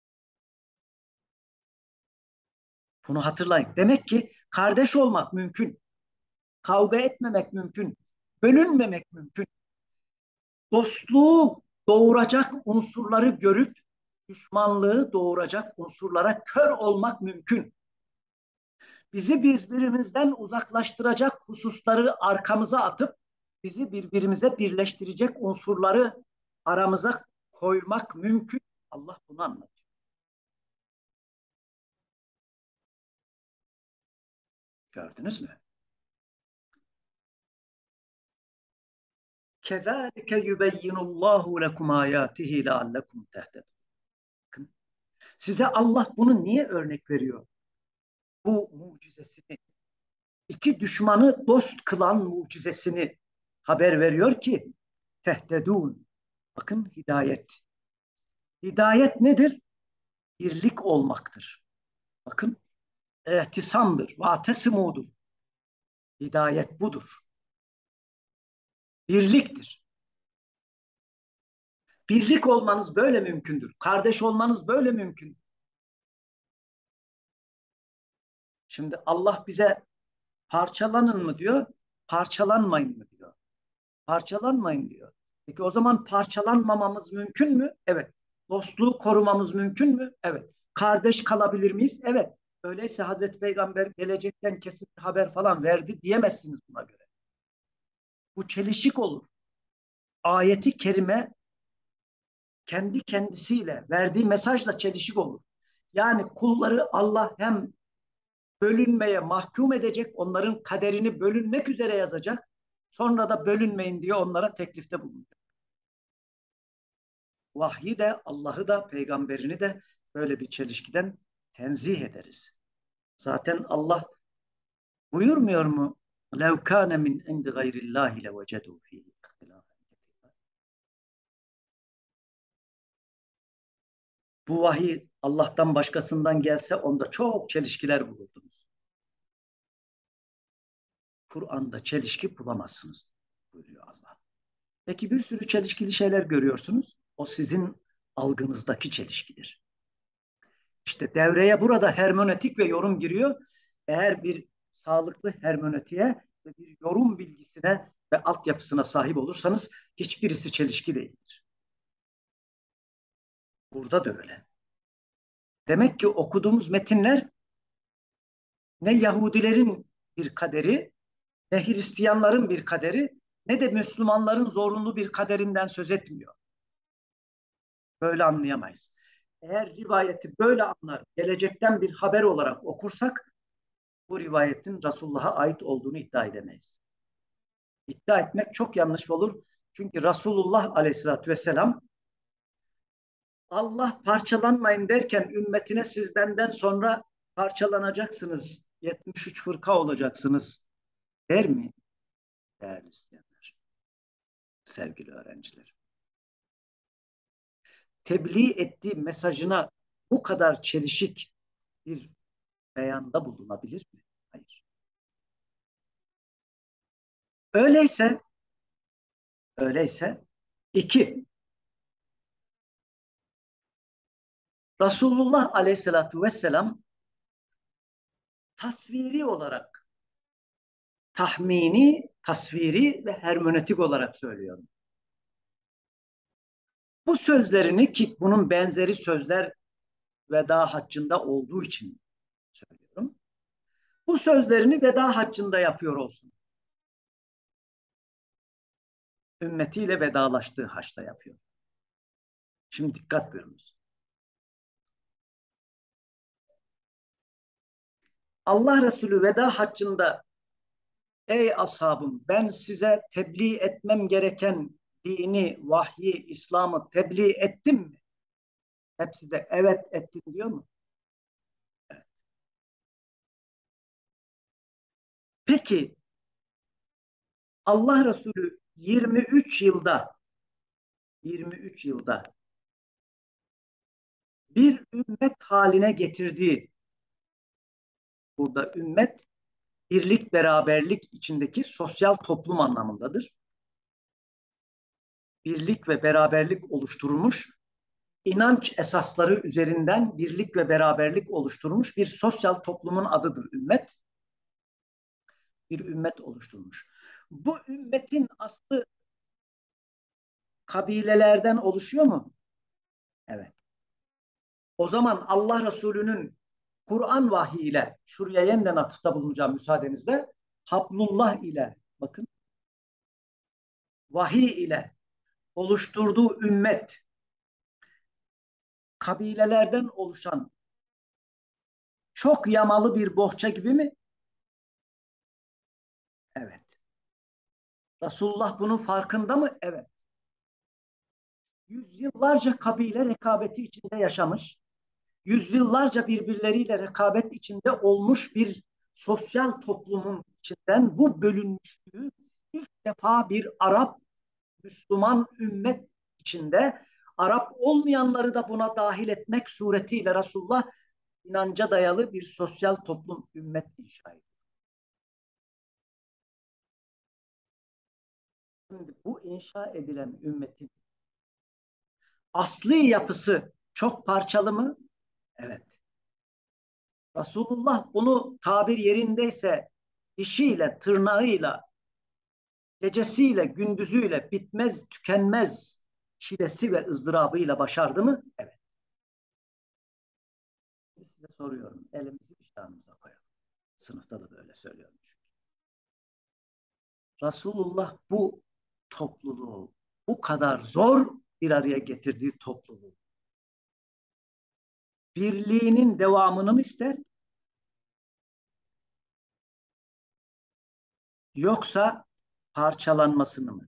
Bunu hatırlayın. Demek ki kardeş olmak mümkün. Kavga etmemek mümkün. Bölünmemek mümkün. Dostluğu doğuracak unsurları görüp düşmanlığı doğuracak unsurlara kör olmak mümkün. Bizi birbirimizden uzaklaştıracak hususları arkamıza atıp bizi birbirimize birleştirecek unsurları aramıza koymak mümkün. Allah bunu anlatıyor. Gördünüz mü? Kezalike yubeyyinullahu lekum ayatihi leallekum tehtedun. Size Allah bunu niye örnek veriyor? Bu mucizesini, iki düşmanı dost kılan mucizesini haber veriyor ki tehtedun. Bakın hidayet. Hidayet nedir? Birlik olmaktır. Bakın ehtisamdır, vatesimudur. Hidayet budur. Birliktir. Birlik olmanız böyle mümkündür. Kardeş olmanız böyle mümkün. Şimdi Allah bize parçalanın mı diyor, parçalanmayın mı diyor. Parçalanmayın diyor. Peki o zaman parçalanmamamız mümkün mü? Evet. Dostluğu korumamız mümkün mü? Evet. Kardeş kalabilir miyiz? Evet. Öyleyse Hazreti Peygamber gelecekten kesin bir haber falan verdi diyemezsiniz buna göre. Bu çelişik olur. Ayeti kerime kendi kendisiyle verdiği mesajla çelişik olur. Yani kulları Allah hem bölünmeye mahkum edecek, onların kaderini bölünmek üzere yazacak, sonra da bölünmeyin diye onlara teklifte bulunacak. Vahyi de Allah'ı da peygamberini de böyle bir çelişkiden tenzih ederiz. Zaten Allah buyurmuyor mu? لَوْ كَانَ مِنْ اِنْدِ غَيْرِ اللّٰهِ لَوَجَدُوا ف۪يهِ اِخْتِلَافًا. Bu vahiy Allah'tan başkasından gelse onda çok çelişkiler bulurdunuz. Kur'an'da çelişki bulamazsınız buyuruyor Allah. Peki bir sürü çelişkili şeyler görüyorsunuz. O sizin algınızdaki çelişkidir. İşte devreye burada hermenötik ve yorum giriyor. Eğer bir sağlıklı hermenötiğe ve bir yorum bilgisine ve altyapısına sahip olursanız hiçbirisi çelişki değildir. Burada da öyle. Demek ki okuduğumuz metinler ne Yahudilerin bir kaderi, ne Hristiyanların bir kaderi, ne de Müslümanların zorunlu bir kaderinden söz etmiyor. Böyle anlayamayız. Eğer rivayeti böyle anlar, gelecekten bir haber olarak okursak, bu rivayetin Resulullah'a ait olduğunu iddia edemeyiz. İddia etmek çok yanlış olur. Çünkü Resulullah Aleyhisselatü Vesselam Allah parçalanmayın derken ümmetine siz benden sonra parçalanacaksınız, yetmiş üç fırka olacaksınız der mi? Değerli isteyenler, sevgili öğrenciler. Tebliğ ettiği mesajına bu kadar çelişik bir beyanda bulunabilir mi? Hayır. Öyleyse, öyleyse iki, Resulullah Aleyhisselatü Vesselam tasviri olarak, tahmini, tasviri ve hermenötik olarak söylüyorum. Bu sözlerini ki bunun benzeri sözler veda haccında olduğu için söylüyorum. Bu sözlerini veda haccında yapıyor olsun. Ümmetiyle vedalaştığı haçta yapıyor. Şimdi dikkat buyurunuz. Allah Resulü veda haccında ey ashabım ben size tebliğ etmem gereken dini, vahyi, İslam'ı tebliğ ettim mi? Hepsi de evet ettim diyor mu? Peki Allah Resulü yirmi üç yılda yirmi üç yılda bir ümmet haline getirdiği, burada ümmet birlik beraberlik içindeki sosyal toplum anlamındadır. Birlik ve beraberlik oluşturulmuş, inanç esasları üzerinden birlik ve beraberlik oluşturmuş bir sosyal toplumun adıdır ümmet. Bir ümmet oluşturmuş. Bu ümmetin aslı kabilelerden oluşuyor mu? Evet. O zaman Allah Resulü'nün Kur'an vahiyiyle, şuraya yeniden atıfta bulunacağım müsaadenizle, Hablullah ile, bakın, vahiy ile oluşturduğu ümmet, kabilelerden oluşan çok yamalı bir bohça gibi mi? Evet. Resulullah bunun farkında mı? Evet. Yüzyıllarca kabile rekabeti içinde yaşamış, yüzyıllarca birbirleriyle rekabet içinde olmuş bir sosyal toplumun içinden bu bölünmüşlüğü ilk defa bir Arap Müslüman ümmet içinde, Arap olmayanları da buna dahil etmek suretiyle Resulullah inanca dayalı bir sosyal toplum, ümmet inşa ediyor. Şimdi bu inşa edilen ümmetin asli yapısı çok parçalı mı? Evet. Resulullah bunu tabir yerindeyse dişiyle, tırnağıyla, gecesiyle, gündüzüyle bitmez, tükenmez çilesi ve ızdırabıyla başardı mı? Evet. Size soruyorum. Elimizi vicdanımıza koyalım. Sınıfta da böyle söylüyorum. Resulullah bu topluluğu, bu kadar zor bir araya getirdiği topluluğu, birliğinin devamını mı ister? Yoksa parçalanmasını mı?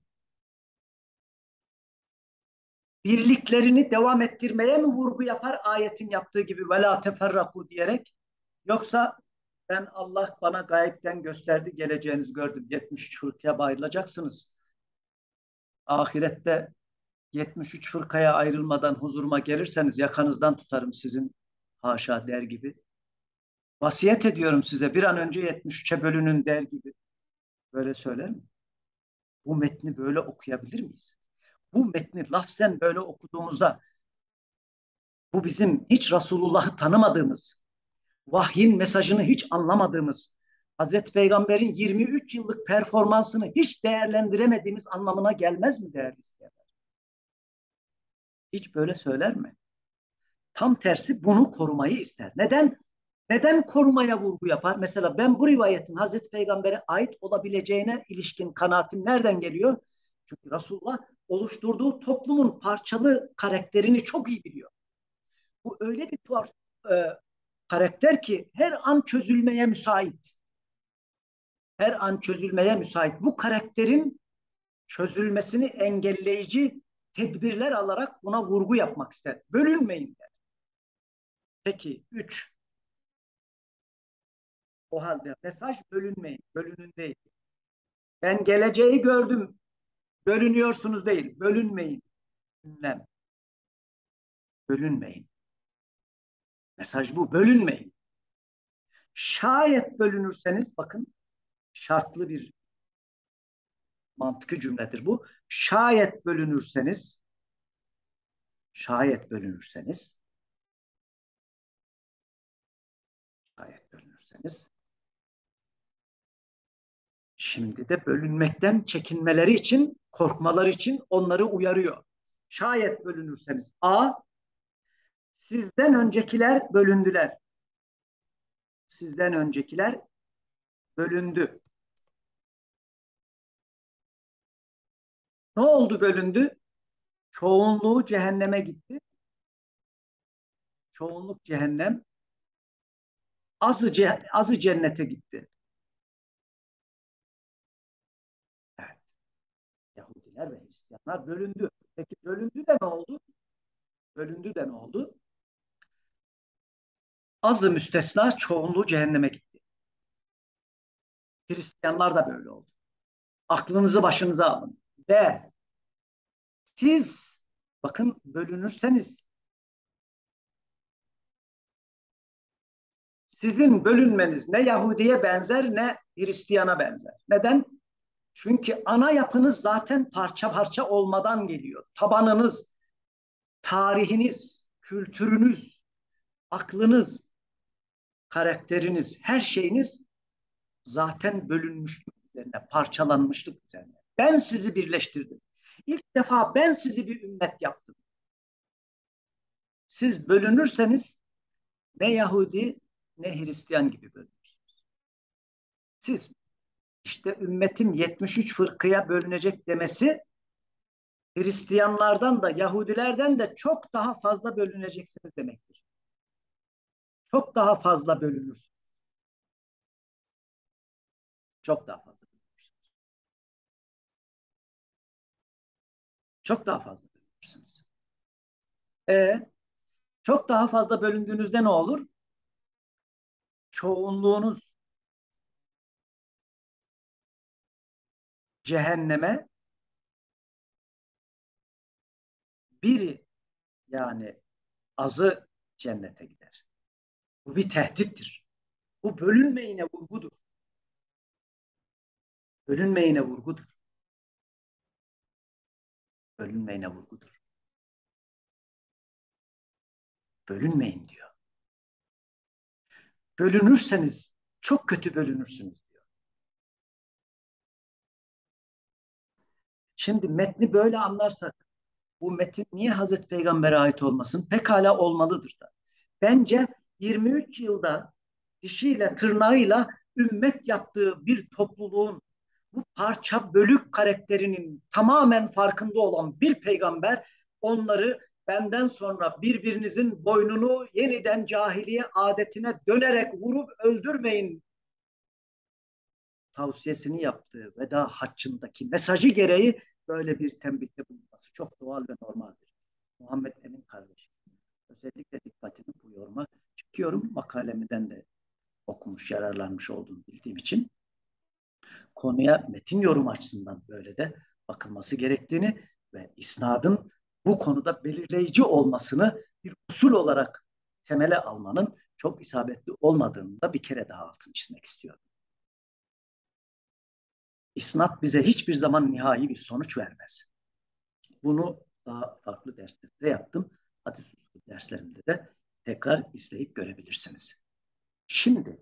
Birliklerini devam ettirmeye mi vurgu yapar ayetin yaptığı gibi ve la teferraku diyerek? Yoksa ben Allah bana gayipten gösterdi, geleceğinizi gördüm. yetmiş üç fırkaya ayrılacaksınız. Ahirette yetmiş üç fırkaya ayrılmadan huzuruma gelirseniz yakanızdan tutarım sizin, haşa der gibi. Vasiyet ediyorum size bir an önce yetmiş üçe bölünün der gibi. Böyle söyler mi? Bu metni böyle okuyabilir miyiz? Bu metni lafzen böyle okuduğumuzda bu bizim hiç Resulullah'ı tanımadığımız, vahyin mesajını hiç anlamadığımız, Hazreti Peygamber'in yirmi üç yıllık performansını hiç değerlendiremediğimiz anlamına gelmez mi değerli izleyenler? Hiç böyle söyler mi? Tam tersi bunu korumayı ister. Neden? Neden korumaya vurgu yapar? Mesela ben bu rivayetin Hazreti Peygamber'e ait olabileceğine ilişkin kanaatim nereden geliyor? Çünkü Resulullah oluşturduğu toplumun parçalı karakterini çok iyi biliyor. Bu öyle bir tuhaf e, karakter ki her an çözülmeye müsait. Her an çözülmeye müsait. Bu karakterin çözülmesini engelleyici tedbirler alarak buna vurgu yapmak ister. Bölünmeyin der. Peki üç. O halde mesaj bölünmeyin, bölünün değil. Ben geleceği gördüm, bölünüyorsunuz değil, bölünmeyin. Ünlem, bölünmeyin. Mesaj bu, bölünmeyin. Şayet bölünürseniz, bakın şartlı bir mantıklı cümledir bu. Şayet bölünürseniz, şayet bölünürseniz, şayet bölünürseniz, şimdi de bölünmekten çekinmeleri için, korkmaları için onları uyarıyor. Şayet bölünürseniz, A, sizden öncekiler bölündüler. Sizden öncekiler bölündü. Ne oldu bölündü? Çoğunluğu cehenneme gitti. Çoğunluk cehennem, azı, ce azı cennete gitti. Evet, Yahudiler ve Hristiyanlar bölündü. Peki bölündü de ne oldu? Bölündü de ne oldu? Azı müstesna çoğunluğu cehenneme gitti. Hristiyanlar da böyle oldu. Aklınızı başınıza alın. Ve siz bakın bölünürseniz sizin bölünmeniz ne Yahudi'ye benzer ne Hristiyan'a benzer. Neden? Çünkü ana yapınız zaten parça parça olmadan geliyor. Tabanınız, tarihiniz, kültürünüz, aklınız, karakteriniz, her şeyiniz zaten bölünmüşlük üzerine, parçalanmışlık üzerine. Ben sizi birleştirdim. İlk defa ben sizi bir ümmet yaptım. Siz bölünürseniz ne Yahudi ne Hristiyan gibi bölünürsünüz. Siz işte ümmetim yetmiş üç fırkaya bölünecek demesi Hristiyanlardan da Yahudilerden de çok daha fazla bölüneceksiniz demektir. Çok daha fazla bölünürsünüz. Çok daha fazla bölünürsünüz. Çok daha fazla bölünürsünüz. E, çok daha fazla bölündüğünüzde ne olur? Çoğunluğunuz cehenneme, biri yani azı cennete gider. Bu bir tehdittir. Bu bölünmeyine vurgudur. Bölünmeyine vurgudur. Bölünmeyine vurgudur. Bölünmeyin diyor. Bölünürseniz çok kötü bölünürsünüz diyor. Şimdi metni böyle anlarsak bu metin niye Hazreti Peygamber'e ait olmasın? Pekala olmalıdır da. Bence yirmi üç yılda dişiyle tırnağıyla ümmet yaptığı bir topluluğun bu parça bölük karakterinin tamamen farkında olan bir peygamber onları benden sonra birbirinizin boynunu yeniden cahiliye adetine dönerek vurup öldürmeyin tavsiyesini yaptığı veda haccındaki mesajı gereği böyle bir tembihte bulunması çok doğal ve normaldir. Muhammed Emin kardeşim, özellikle dikkatimi bu yoruma çekiyorum. Makalemden de okumuş, yararlanmış olduğunu bildiğim için konuya metin yorum açısından böyle de bakılması gerektiğini ve isnadın bu konuda belirleyici olmasını bir usul olarak temele almanın çok isabetli olmadığını da bir kere daha altını çizmek istiyorum. İsnat bize hiçbir zaman nihai bir sonuç vermez. Bunu daha farklı derslerde yaptım. Hadis usulü derslerimde de tekrar izleyip görebilirsiniz. Şimdi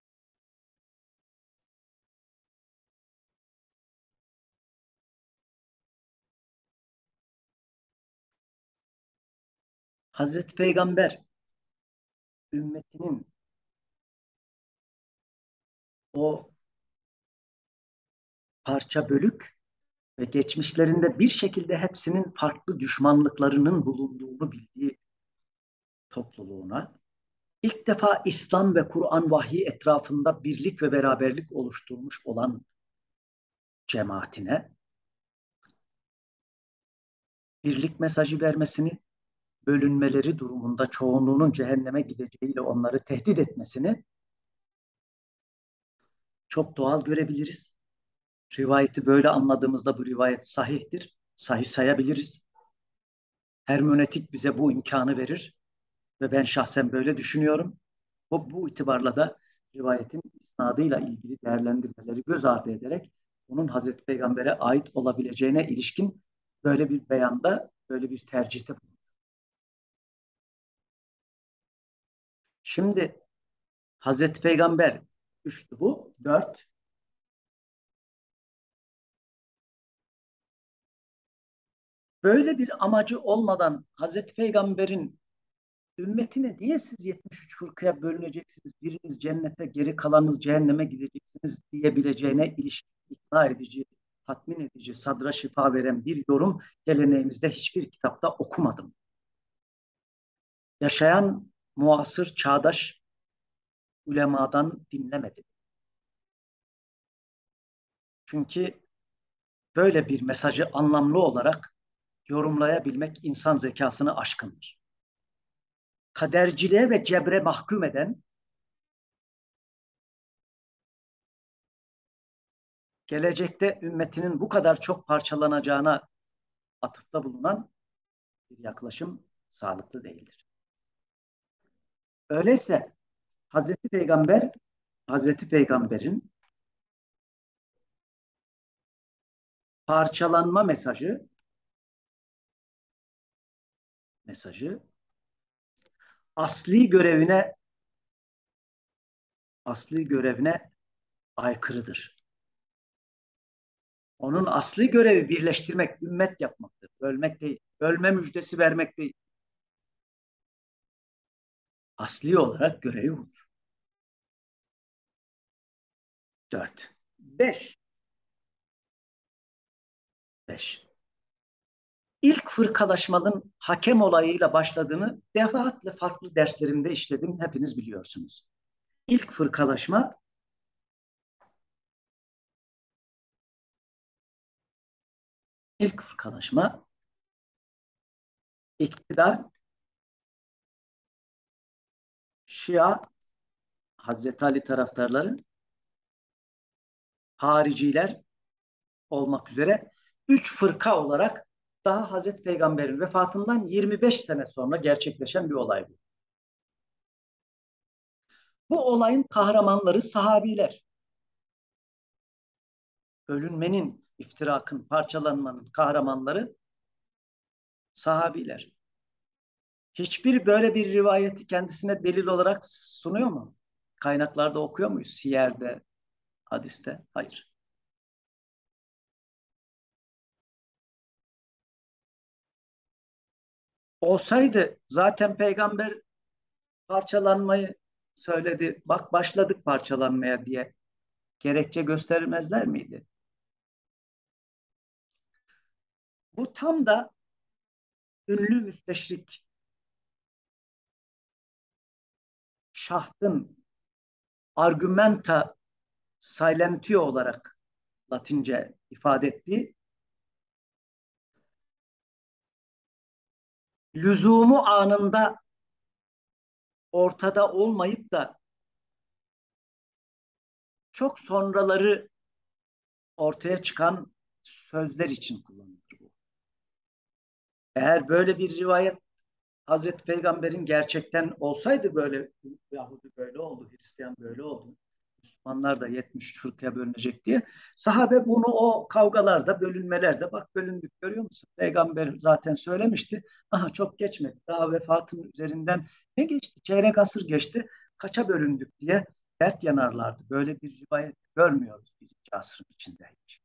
Hazreti Peygamber ümmetinin o parça bölük ve geçmişlerinde bir şekilde hepsinin farklı düşmanlıklarının bulunduğunu bildiği topluluğuna ilk defa İslam ve Kur'an vahyi etrafında birlik ve beraberlik oluşturmuş olan cemaatine birlik mesajı vermesini, bölünmeleri durumunda çoğunluğunun cehenneme gideceğiyle onları tehdit etmesini çok doğal görebiliriz. Rivayeti böyle anladığımızda bu rivayet sahihtir. Sahih sayabiliriz. Hermenötik bize bu imkanı verir ve ben şahsen böyle düşünüyorum. Bu, bu itibarla da rivayetin isnadıyla ilgili değerlendirmeleri göz ardı ederek onun Hazreti Peygamber'e ait olabileceğine ilişkin böyle bir beyanda, böyle bir tercihte bulunur. Şimdi Hazreti Peygamber üçtü bu. Dört. Böyle bir amacı olmadan Hazreti Peygamber'in ümmetine niye siz yetmiş üç fırkaya bölüneceksiniz, biriniz cennete, geri kalanınız cehenneme gideceksiniz diyebileceğine ilişkin ikna edici, tatmin edici, sadra şifa veren bir yorum geleneğimizde hiçbir kitapta okumadım. Yaşayan muasır, çağdaş ulemadan dinlemedim. Çünkü böyle bir mesajı anlamlı olarak yorumlayabilmek insan zekasını aşkındır. Kaderciliğe ve cebre mahkum eden, gelecekte ümmetinin bu kadar çok parçalanacağına atıfta bulunan bir yaklaşım sağlıklı değildir. Öyleyse Hazreti Peygamber, Hazreti Peygamber'in parçalanma mesajı, mesajı asli görevine, asli görevine aykırıdır. Onun asli görevi birleştirmek, ümmet yapmaktır. Bölmek değil. Bölme müjdesi vermek değil. Asli olarak görevi budur. Dört. Beş. Beş. İlk fırkalaşmanın hakem olayıyla başladığını defaatle farklı derslerimde işledim. Hepiniz biliyorsunuz. İlk fırkalaşma, ilk fırkalaşma iktidar, Şia, Hazreti Ali taraftarları, hariciler olmak üzere üç fırka olarak daha Hazreti Peygamber'in vefatından yirmi beş sene sonra gerçekleşen bir olay bu. Bu olayın kahramanları sahabiler. Bölünmenin, iftirakın, parçalanmanın kahramanları sahabiler. Hiçbir böyle bir rivayeti kendisine delil olarak sunuyor mu? Kaynaklarda okuyor muyuz? Siyer'de, hadiste? Hayır. Olsaydı zaten peygamber parçalanmayı söyledi. Bak başladık parçalanmaya diye gerekçe göstermezler miydi? Bu tam da ünlü müsteşrik Şahd'ın argumenta silentio olarak Latince ifade ettiği lüzumu anında ortada olmayıp da çok sonraları ortaya çıkan sözler için kullanılır bu. Eğer böyle bir rivayet Hazreti Peygamber'in gerçekten olsaydı böyle Yahudi böyle oldu, Hristiyan böyle oldu. Müslümanlar da yetmiş üç fırkaya bölünecek diye. Sahabe bunu o kavgalarda, bölünmelerde bak bölündük görüyor musun? Peygamber zaten söylemişti. Aha çok geçmedi. Daha vefatın üzerinden ne geçti? Çeyrek asır geçti. Kaça bölündük diye dert yanarlardı. Böyle bir rivayet görmüyoruz birinci asrın içinde hiç.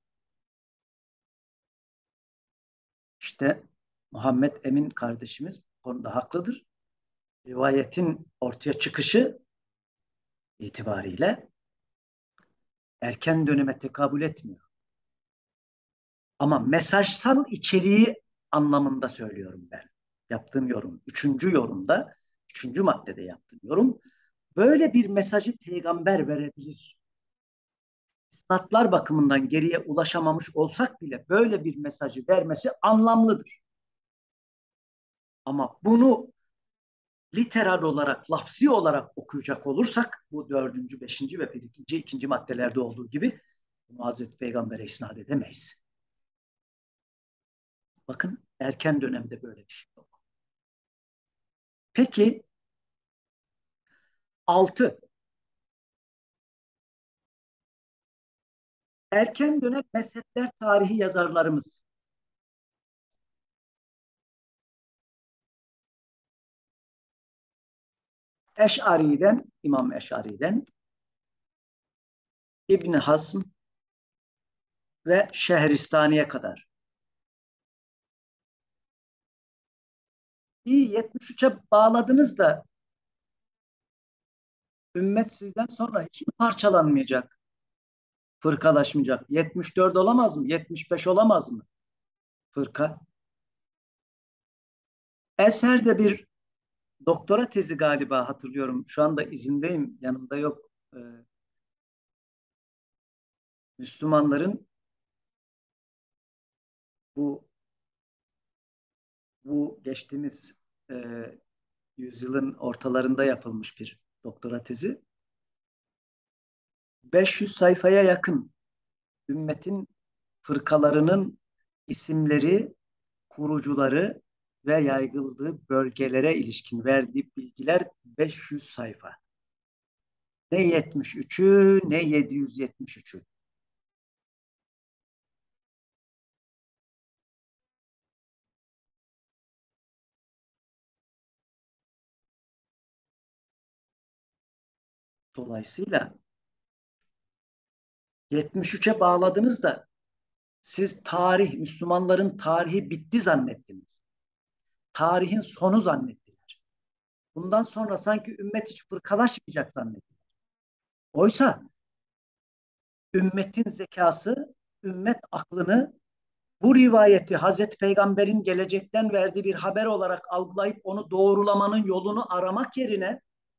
İşte Muhammed Emin kardeşimiz bu konuda haklıdır. Rivayetin ortaya çıkışı itibariyle erken döneme tekabül etmiyor. Ama mesajsal içeriği anlamında söylüyorum ben. Yaptığım yorum. Üçüncü yorumda, üçüncü maddede yaptığım yorum. Böyle bir mesajı peygamber verebilir. İsnatlar bakımından geriye ulaşamamış olsak bile böyle bir mesajı vermesi anlamlıdır. Ama bunu literal olarak, lafzi olarak okuyacak olursak bu dördüncü, beşinci ve bir ikinci, ikinci maddelerde olduğu gibi bunu Hazreti Peygamber'e isnat edemeyiz. Bakın erken dönemde böyle bir şey yok. Peki altı. Erken dönem mezhepler tarihi yazarlarımız Eş'ari'den, İmam Eş'ari'den İbn Hazm ve Şehristani'ye kadar. İyi yetmiş üçe bağladınız da ümmet sizden sonra hiç mi parçalanmayacak, fırkalaşmayacak? yetmiş dört olamaz mı? yetmiş beş olamaz mı? Fırka. Eser'de bir doktora tezi galiba hatırlıyorum. Şu anda izindeyim, yanımda yok. Ee, Müslümanların bu bu geçtiğimiz e, yüzyılın ortalarında yapılmış bir doktora tezi. beş yüz sayfaya yakın ümmetin fırkalarının isimleri, kurucuları ve yaygıldığı bölgelere ilişkin verdiği bilgiler beş yüz sayfa. Ne yetmiş üçü ne yedi yüz yetmiş üçü. Dolayısıyla yetmiş üçe bağladınız da siz tarih, Müslümanların tarihi bitti zannettiniz. Tarihin sonu zannettiler. Bundan sonra sanki ümmet hiç fırkalaşmayacak zannettiler. Oysa ümmetin zekası, ümmet aklını Bu rivayeti Hazreti Peygamber'in gelecekten verdiği bir haber olarak algılayıp onu doğrulamanın yolunu aramak yerine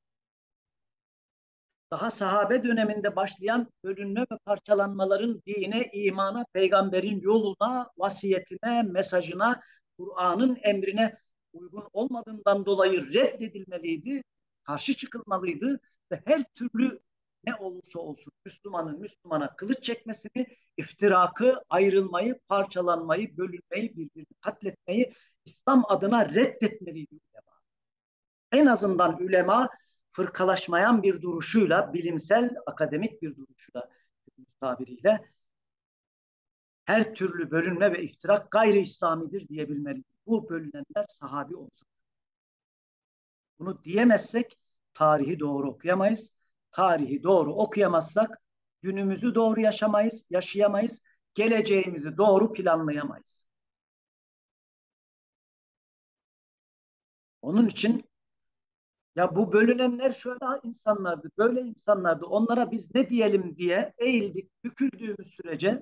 daha sahabe döneminde başlayan bölünme ve parçalanmaların dine, imana, peygamberin yoluna, vasiyetine, mesajına, Kur'an'ın emrine uygun olmadığından dolayı reddedilmeliydi, karşı çıkılmalıydı ve her türlü ne olursa olsun Müslümanın Müslümana kılıç çekmesini, iftirakı, ayrılmayı, parçalanmayı, bölünmeyi, birbirini katletmeyi İslam adına reddetmeliydi. En azından ulema fırkalaşmayan bir duruşuyla, bilimsel, akademik bir duruşuyla tabiriyle her türlü bölünme ve iftirak gayri İslamidir diyebilmeliyiz. Bu bölünenler sahabi olsun. Bunu diyemezsek tarihi doğru okuyamayız. Tarihi doğru okuyamazsak günümüzü doğru yaşamayız, yaşayamayız. Geleceğimizi doğru planlayamayız. Onun için ya bu bölünenler şöyle insanlardı, böyle insanlardı. Onlara biz ne diyelim diye eğildik, büküldüğümüz sürece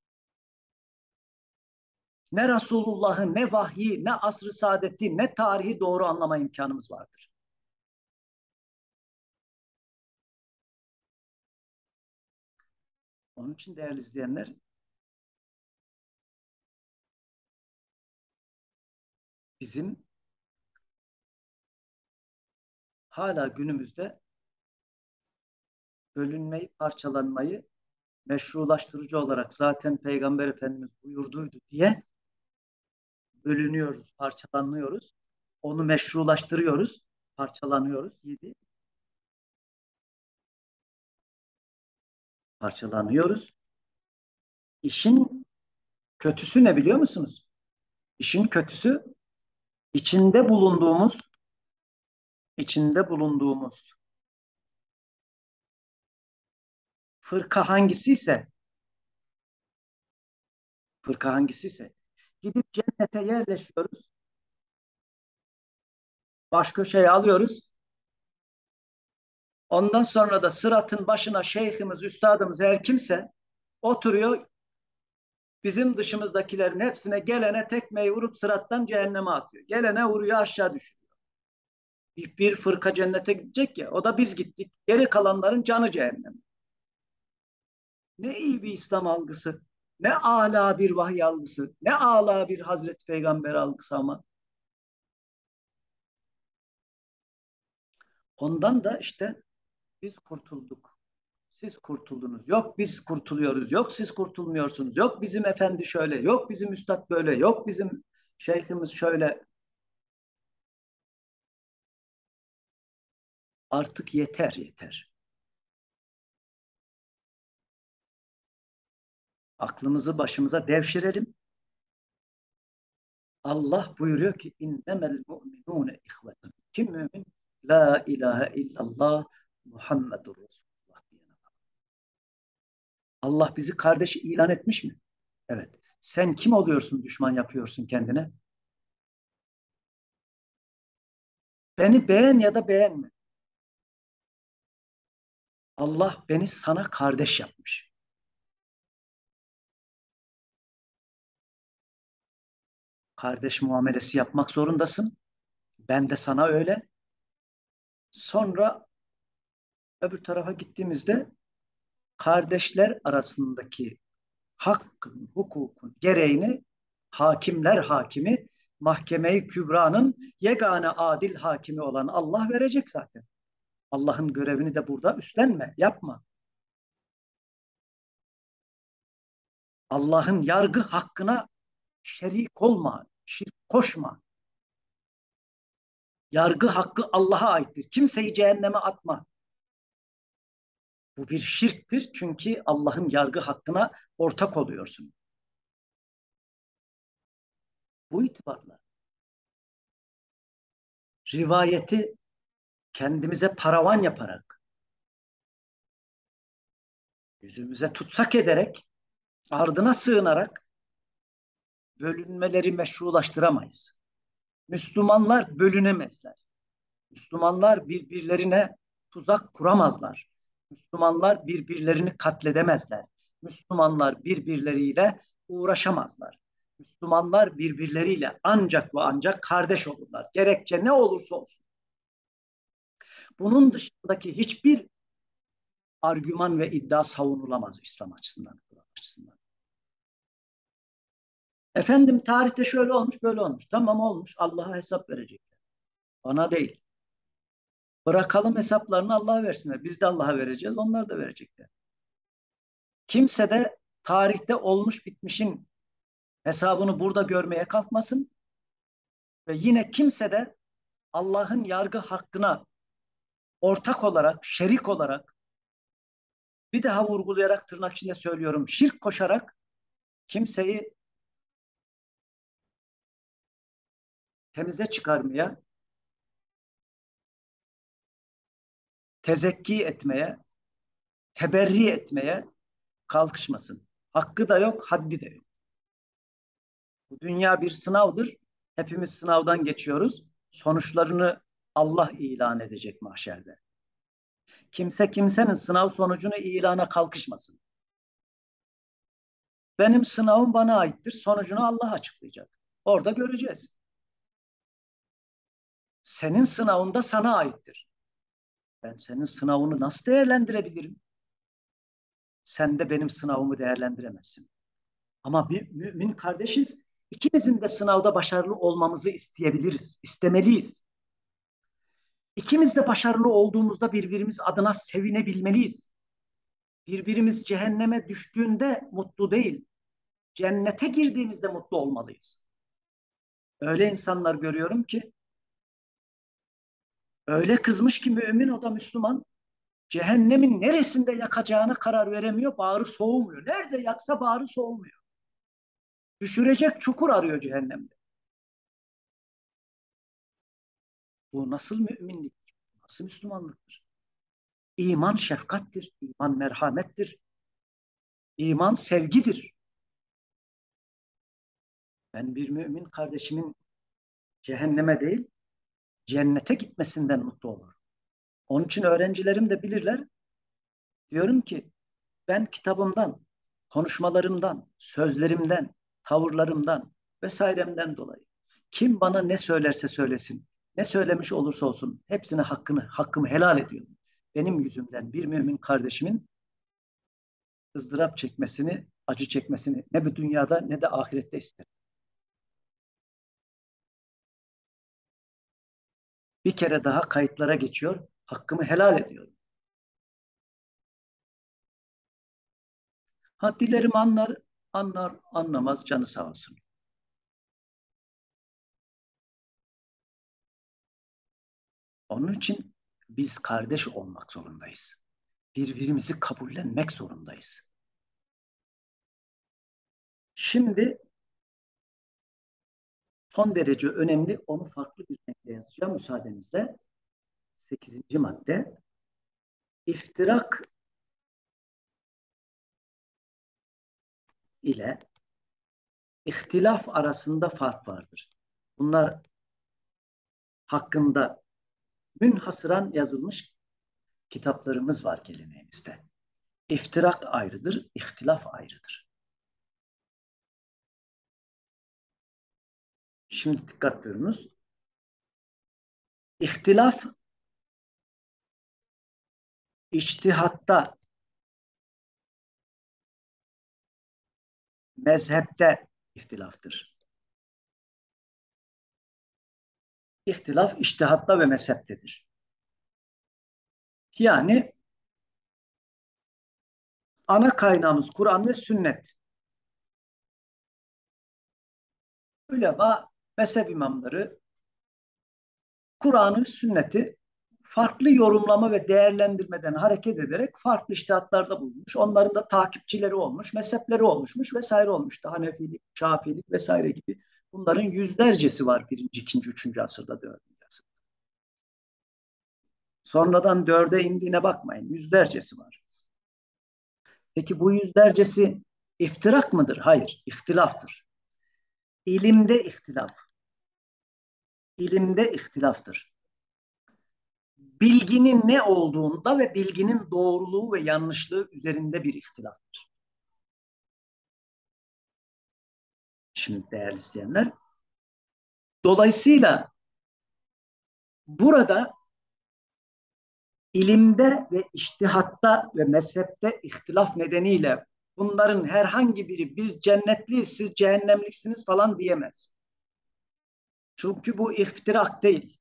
ne Resulullah'ı, ne vahyi, ne asr-ı saadeti, ne tarihi doğru anlama imkanımız vardır. Onun için değerli izleyenler, bizim hala günümüzde bölünmeyi, parçalanmayı meşrulaştırıcı olarak zaten Peygamber Efendimiz buyurduydu diye bölünüyoruz, parçalanıyoruz. Onu meşrulaştırıyoruz, parçalanıyoruz. Yedi, parçalanıyoruz. İşin kötüsü ne biliyor musunuz? İşin kötüsü içinde bulunduğumuz içinde bulunduğumuz fırka hangisiyse fırka hangisiyse gidip cennete yerleşiyoruz. Baş köşeye alıyoruz. Ondan sonra da sıratın başına şeyhimiz, üstadımız her kimse oturuyor. Bizim dışımızdakilerin hepsine gelene tekmeyi vurup sırattan cehenneme atıyor. Gelene vuruyor aşağı düşüyor. Bir, bir fırka cennete gidecek ya o da biz gittik. Geri kalanların canı cehennem. Ne iyi bir İslam algısı. Ne âlâ bir vahiy algısı. Ne âlâ bir Hazreti Peygamber algısı ama. Ondan da işte biz kurtulduk. Siz kurtuldunuz. Yok biz kurtuluyoruz. Yok siz kurtulmuyorsunuz. Yok bizim efendi şöyle. Yok bizim üstad böyle. Yok bizim şeyhimiz şöyle. Artık yeter yeter. Aklımızı başımıza devşirelim. Allah buyuruyor ki innemel mu'minune ihvetun. Kim mümin? La ilahe illallah Muhammedur Resulullah diyene. Allah bizi kardeş ilan etmiş mi? Evet. Sen kim oluyorsun düşman yapıyorsun kendine? Beni beğen ya da beğenme. Allah beni sana kardeş yapmış. Kardeş muamelesi yapmak zorundasın. Ben de sana öyle. Sonra öbür tarafa gittiğimizde kardeşler arasındaki hakkın, hukukun gereğini hakimler hakimi, mahkeme-i kübranın yegane adil hakimi olan Allah verecek zaten. Allah'ın görevini de burada üstlenme, yapma. Allah'ın yargı hakkına şerik olma, şirk koşma. Yargı hakkı Allah'a aittir. Kimseyi cehenneme atma. Bu bir şirktir çünkü Allah'ın yargı hakkına ortak oluyorsun. Bu itibarla rivayeti kendimize paravan yaparak, yüzümüze tutsak ederek, ardına sığınarak bölünmeleri meşrulaştıramayız. Müslümanlar bölünemezler. Müslümanlar birbirlerine tuzak kuramazlar. Müslümanlar birbirlerini katledemezler. Müslümanlar birbirleriyle uğraşamazlar. Müslümanlar birbirleriyle ancak ve ancak kardeş olurlar. Gerekçe ne olursa olsun. Bunun dışındaki hiçbir argüman ve iddia savunulamaz İslam açısından. açısından. Efendim tarihte şöyle olmuş böyle olmuş. Tamam olmuş, Allah'a hesap verecekler. Bana değil. Bırakalım hesaplarını Allah'a versinler. Biz de Allah'a vereceğiz, onlar da verecekler. Kimse de tarihte olmuş bitmişin hesabını burada görmeye kalkmasın ve yine kimse de Allah'ın yargı hakkına ortak olarak, şerik olarak, bir daha vurgulayarak tırnak içinde söylüyorum, şirk koşarak kimseyi temize çıkarmaya, tezekki etmeye, teberri etmeye kalkışmasın. Hakkı da yok, haddi de yok. Bu dünya bir sınavdır. Hepimiz sınavdan geçiyoruz. Sonuçlarını Allah ilan edecek mahşerde. Kimse kimsenin sınav sonucunu ilana kalkışmasın. Benim sınavım bana aittir. Sonucunu Allah açıklayacak. Orada göreceğiz. Senin sınavın da sana aittir. Ben senin sınavını nasıl değerlendirebilirim? Sen de benim sınavımı değerlendiremezsin. Ama bir mümin kardeşiz. İkimizin de sınavda başarılı olmamızı isteyebiliriz, istemeliyiz. İkimiz de başarılı olduğumuzda birbirimiz adına sevinebilmeliyiz. Birbirimiz cehenneme düştüğünde mutlu değil, cennete girdiğimizde mutlu olmalıyız. Öyle insanlar görüyorum ki, öyle kızmış ki mümin, o da Müslüman, cehennemin neresinde yakacağına karar veremiyor, bağrı soğumuyor. Nerede yaksa bağrı soğumuyor. Düşürecek çukur arıyor cehennemde. Bu nasıl müminlik, nasıl Müslümanlıktır? İman şefkattir, iman merhamettir, iman sevgidir. Ben bir mümin kardeşimin cehenneme değil, cennete gitmesinden mutlu olurum. Onun için öğrencilerim de bilirler. Diyorum ki ben kitabımdan, konuşmalarımdan, sözlerimden, tavırlarımdan vesairemden dolayı kim bana ne söylerse söylesin, ne söylemiş olursa olsun hepsine hakkını, hakkımı helal ediyorum. Benim yüzümden bir mümin kardeşimin ızdırap çekmesini, acı çekmesini ne bu dünyada ne de ahirette isterim. Bir kere daha kayıtlara geçiyor, hakkımı helal ediyorum. Ha dilerim anlar, anlar, anlamaz, canı sağ olsun. Onun için biz kardeş olmak zorundayız. Birbirimizi kabullenmek zorundayız. Şimdi son derece önemli, onu farklı bir renkle yazacağım müsaadenizle. Sekizinci madde. İftirak ile ihtilaf arasında fark vardır. Bunlar hakkında münhasıran yazılmış kitaplarımız var geleneğimizde. İftirak ayrıdır, ihtilaf ayrıdır. Şimdi dikkat buyurunuz. İhtilaf içtihatta, mezhepte ihtilaftır. İhtilaf içtihatta ve mezheptedir. Yani ana kaynağımız Kur'an ve sünnet. Ulema, mezhep imamları Kur'an'ı, sünneti farklı yorumlama ve değerlendirmeden hareket ederek farklı içtihatlarda bulunmuş. Onların da takipçileri olmuş, mezhepleri olmuşmuş vesaire olmuştu. Hanefilik, Şafiilik vesaire gibi. Bunların yüzlercesi var birinci, ikinci, üçüncü asırda, dördüncü asırda. Sonradan dörde indiğine bakmayın, yüzlercesi var. Peki bu yüzlercesi iftirak mıdır? Hayır, ihtilaftır. İlimde ihtilaf. İlimde ihtilaftır. Bilginin ne olduğunda ve bilginin doğruluğu ve yanlışlığı üzerinde bir ihtilaftır. Şimdi değerli izleyenler. Dolayısıyla burada ilimde ve içtihatta ve mezhepte ihtilaf nedeniyle bunların herhangi biri biz cennetliyiz, siz cehennemliksiniz falan diyemez. Çünkü bu iftirak değil.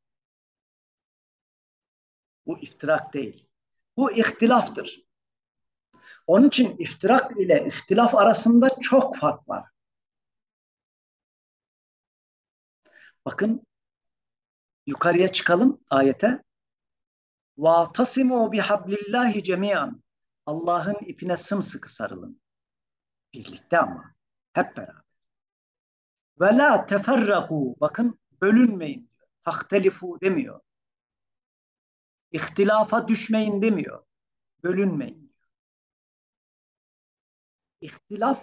Bu iftirak değil. Bu ihtilaftır. Onun için iftirak ile ihtilaf arasında çok fark var. Bakın yukarıya çıkalım ayete. وَاَعْتَصِمُوا بِحَبْلِ اللّٰهِ جَمِيعًا. Allah'ın ipine sımsıkı sarılın. Birlikte ama. Hep beraber. Ve la teferraku. Bakın bölünmeyin diyor. Tahtelifu demiyor. İhtilafa düşmeyin demiyor. Bölünmeyin diyor. İhtilaf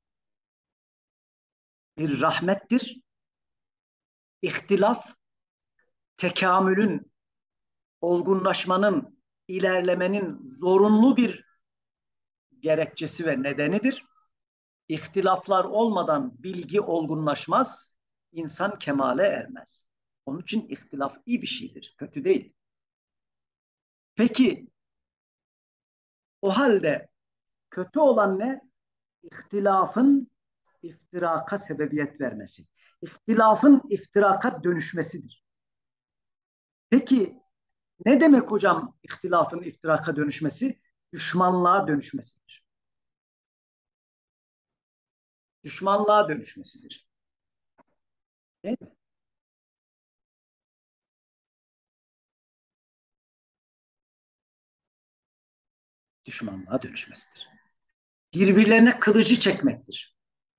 bir rahmettir. İhtilaf tekamülün, olgunlaşmanın, ilerlemenin zorunlu bir gerekçesi ve nedenidir. İhtilaflar olmadan bilgi olgunlaşmaz, insan kemale ermez. Onun için ihtilaf iyi bir şeydir, kötü değil. Peki o halde kötü olan ne? İhtilafın iftiraka sebebiyet vermesi. İhtilafın iftiraka dönüşmesidir. Peki ne demek hocam ihtilafın iftiraka dönüşmesi? Düşmanlığa dönüşmesidir. Düşmanlığa dönüşmesidir. Değil mi? Düşmanlığa dönüşmesidir. Birbirlerine kılıcı çekmektir.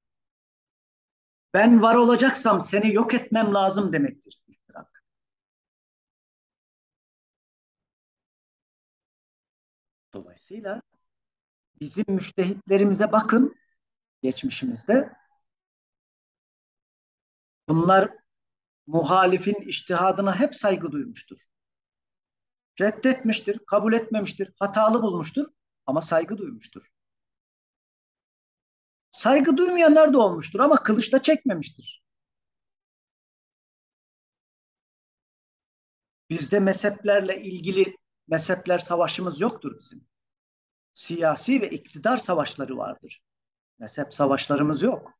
Ben var olacaksam seni yok etmem lazım demektir iftirak. Dolayısıyla bizim müştehitlerimize bakın geçmişimizde. Bunlar muhalifin içtihadına hep saygı duymuştur. Reddetmiştir, kabul etmemiştir, hatalı bulmuştur ama saygı duymuştur. Saygı duymayanlar da olmuştur ama kılıçta çekmemiştir. Bizde mezheplerle ilgili mezhepler savaşımız yoktur bizim. Siyasi ve iktidar savaşları vardır. Mezhep savaşlarımız yok.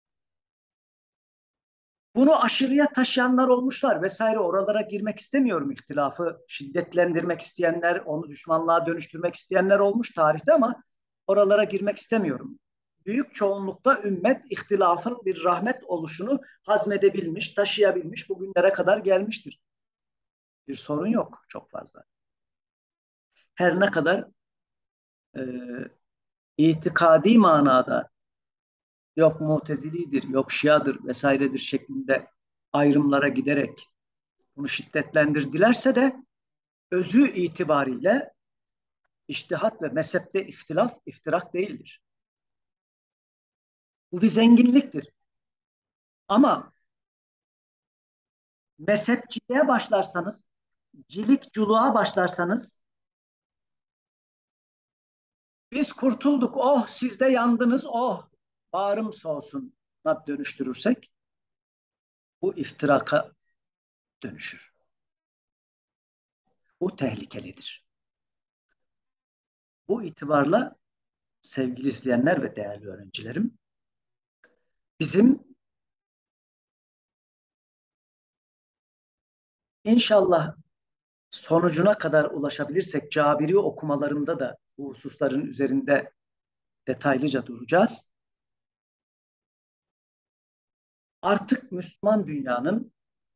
Bunu aşırıya taşıyanlar olmuşlar vesaire, oralara girmek istemiyorum. İhtilafı şiddetlendirmek isteyenler, onu düşmanlığa dönüştürmek isteyenler olmuş tarihte ama oralara girmek istemiyorum. Büyük çoğunlukta ümmet ihtilafın bir rahmet oluşunu hazmedebilmiş, taşıyabilmiş, bugünlere kadar gelmiştir. Bir sorun yok çok fazla. Her ne kadar e, itikadi manada yok Mutezilidir, yok Şiadır vesairedir şeklinde ayrımlara giderek bunu şiddetlendirdilerse de özü itibariyle içtihat ve mezhepte ihtilaf, iftirak değildir. Bu bir zenginliktir. Ama mezhepçiliğe başlarsanız, cilikculuğa başlarsanız, biz kurtulduk, oh siz de yandınız, oh bağrım soğusun dönüştürürsek bu iftiraka dönüşür. Bu tehlikelidir. Bu itibarla sevgili izleyenler ve değerli öğrencilerim, bizim inşallah sonucuna kadar ulaşabilirsek Cabiri okumalarında da bu hususların üzerinde detaylıca duracağız. Artık Müslüman dünyanın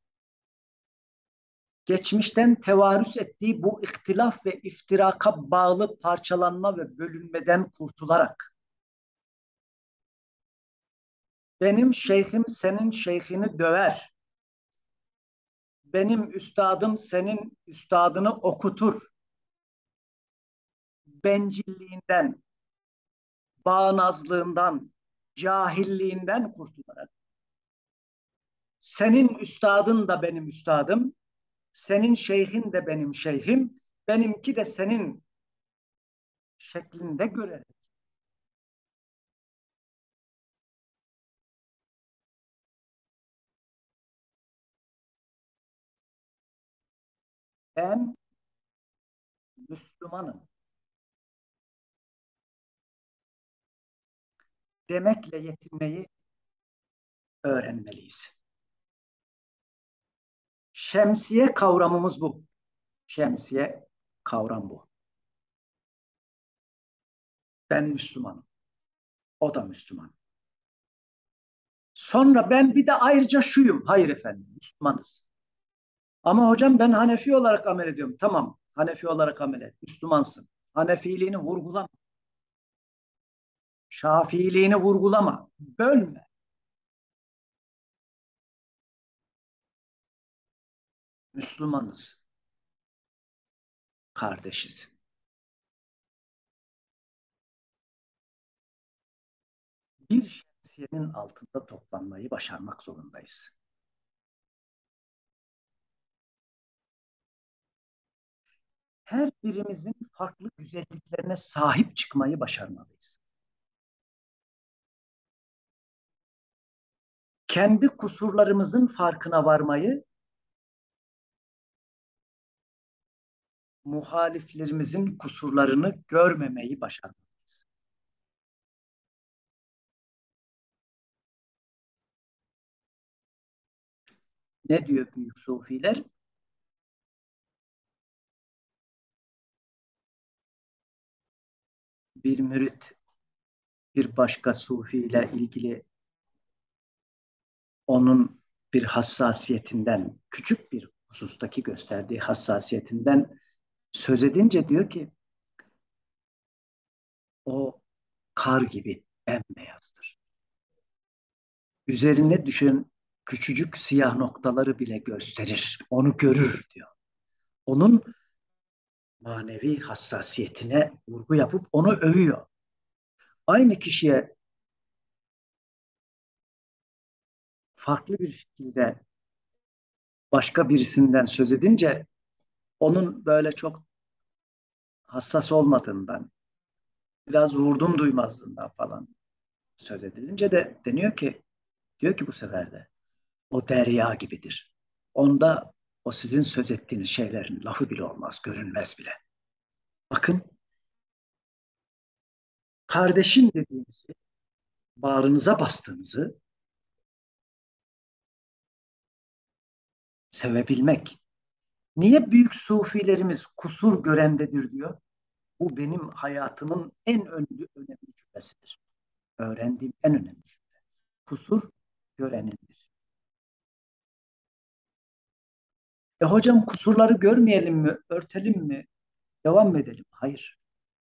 geçmişten tevarüs ettiği bu ihtilaf ve iftiraka bağlı parçalanma ve bölünmeden kurtularak benim şeyhim senin şeyhini döver, benim üstadım senin üstadını okutur, bencilliğinden, bağnazlığından, cahilliğinden kurtularak senin üstadın da benim üstadım, senin şeyhin de benim şeyhim, benimki de senin şeklinde görerek Ben Müslümanım demekle yetinmeyi öğrenmeliyiz. Şemsiye kavramımız bu. Şemsiye kavram bu. Ben Müslümanım. O da Müslüman. Sonra ben bir de ayrıca şuyum. Hayır efendim, Müslümanız. Ama hocam ben Hanefi olarak amel ediyorum. Tamam, Hanefi olarak amel et. Müslümansın. Hanefiliğini vurgulama. Şafiliğini vurgulama. Bölme. Müslümanız. Kardeşiz. Bir şemsiyenin altında toplanmayı başarmak zorundayız. Her birimizin farklı güzelliklerine sahip çıkmayı başarmalıyız. Kendi kusurlarımızın farkına varmayı, muhaliflerimizin kusurlarını görmemeyi başarmalıyız. Ne diyor büyük sufiler? Bir mürit bir başka sufi ile ilgili onun bir hassasiyetinden, küçük bir husustaki gösterdiği hassasiyetinden söz edince diyor ki o kar gibi bembeyazdır. Üzerine düşen küçücük siyah noktaları bile gösterir. Onu görür diyor. Onun manevi hassasiyetine vurgu yapıp onu övüyor. Aynı kişiye farklı bir şekilde başka birisinden söz edince onun böyle çok hassas olmadığından, biraz vurdum duymazlığından falan söz edilince de deniyor ki, diyor ki bu sefer de o derya gibidir. Onda o sizin söz ettiğiniz şeylerin lafı bile olmaz, görünmez bile. Bakın, kardeşin dediğinizi, bağrınıza bastığınızı sevebilmek. Niye büyük sufilerimiz kusur görendedir diyor? Bu benim hayatımın en önemli, önemli cümlesidir. Öğrendiğim en önemli cümle. Kusur görenindir. E hocam kusurları görmeyelim mi, örtelim mi, devam mı edelim? Hayır.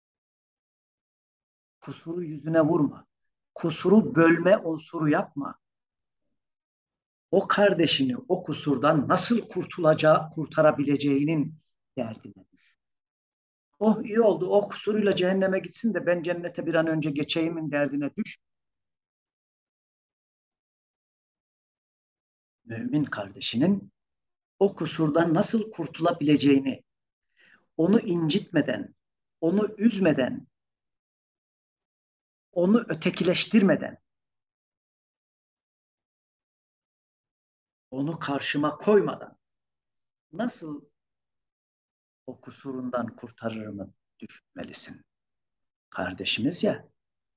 Kusuru yüzüne vurma. Kusuru bölme unsuru yapma. O kardeşini o kusurdan nasıl kurtulacağı, kurtarabileceğinin derdine düş. Oh iyi oldu, o kusuruyla cehenneme gitsin de ben cennete bir an önce geçeyimin derdine düş. Mümin kardeşinin o kusurdan nasıl kurtulabileceğini, onu incitmeden, onu üzmeden, onu ötekileştirmeden, onu karşıma koymadan nasıl o kusurundan kurtarırımı düşünmelisin. Kardeşimiz ya.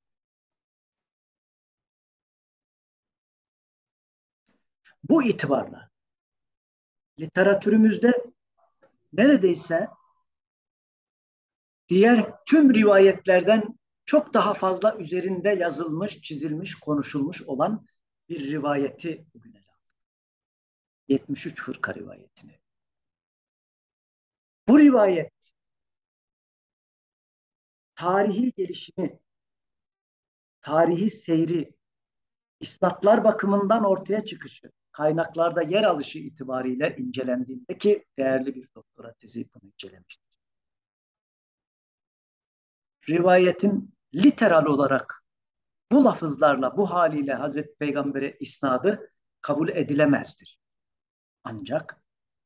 Bu itibarla literatürümüzde neredeyse diğer tüm rivayetlerden çok daha fazla üzerinde yazılmış, çizilmiş, konuşulmuş olan bir rivayeti bugün ele aldık. yetmiş üç fırka rivayetini. Bu rivayet tarihi gelişimi, tarihi seyri, isnatlar bakımından ortaya çıkışı, kaynaklarda yer alışı itibariyle incelendiğinde ki değerli bir doktora tezi bunu incelemiştir. Rivayetin literal olarak bu lafızlarla, bu haliyle Hazreti Peygamber'e isnadı kabul edilemezdir. Ancak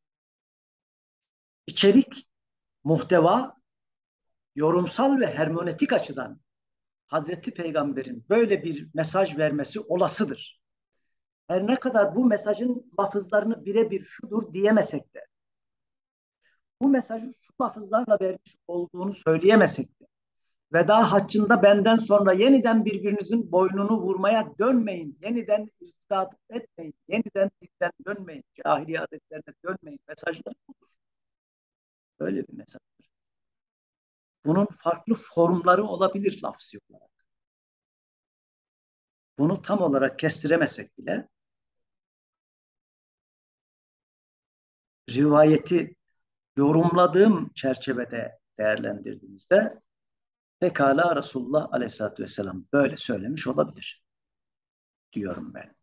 içerik, muhteva, yorumsal ve hermenötik açıdan Hazreti Peygamber'in böyle bir mesaj vermesi olasıdır. Her ne kadar bu mesajın lafızlarını birebir şudur diyemesek de bu mesajı şu lafızlarla vermiş olduğunu söyleyemesek de, veda haccında benden sonra yeniden birbirinizin boynunu vurmaya dönmeyin, yeniden irtidat etmeyin, yeniden dinden dönmeyin, cahiliye adetlerine dönmeyin mesajları budur. Öyle bir mesajdır. Bunun farklı formları olabilir lafzi olarak. Bunu tam olarak kestiremesek bile rivayeti yorumladığım çerçevede değerlendirdiğimizde pekala Resulullah Aleyhisselatü Vesselam böyle söylemiş olabilir diyorum ben.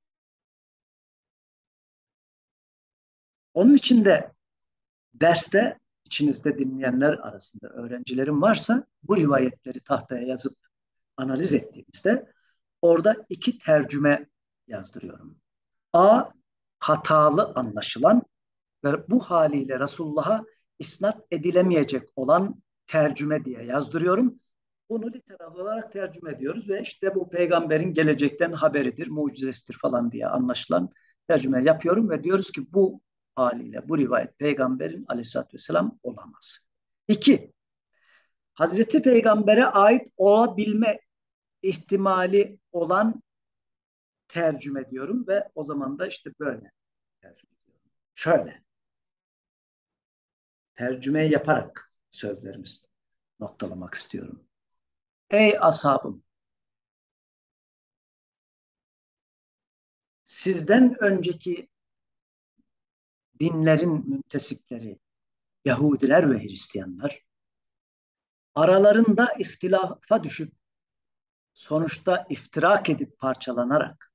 Onun için de derste içinizde dinleyenler arasında öğrencilerim varsa bu rivayetleri tahtaya yazıp analiz ettiğimizde orada iki tercüme yazdırıyorum. A. Hatalı anlaşılan ve bu haliyle Resulullah'a isnat edilemeyecek olan tercüme diye yazdırıyorum. Bunu literal olarak tercüme ediyoruz ve işte bu peygamberin gelecekten haberidir, mucizesidir falan diye anlaşılan tercüme yapıyorum ve diyoruz ki bu haliyle bu rivayet peygamberin aleyhissalatü vesselam olamaz. İki, Hazreti Peygamber'e ait olabilme ihtimali olan tercüme diyorum ve o zaman da işte böyle tercüme ediyorum. Şöyle, tercüme yaparak sözlerimizi noktalamak istiyorum. Ey ashabım, sizden önceki dinlerin müntesipleri, Yahudiler ve Hristiyanlar, aralarında ihtilafa düşüp sonuçta iftirak edip parçalanarak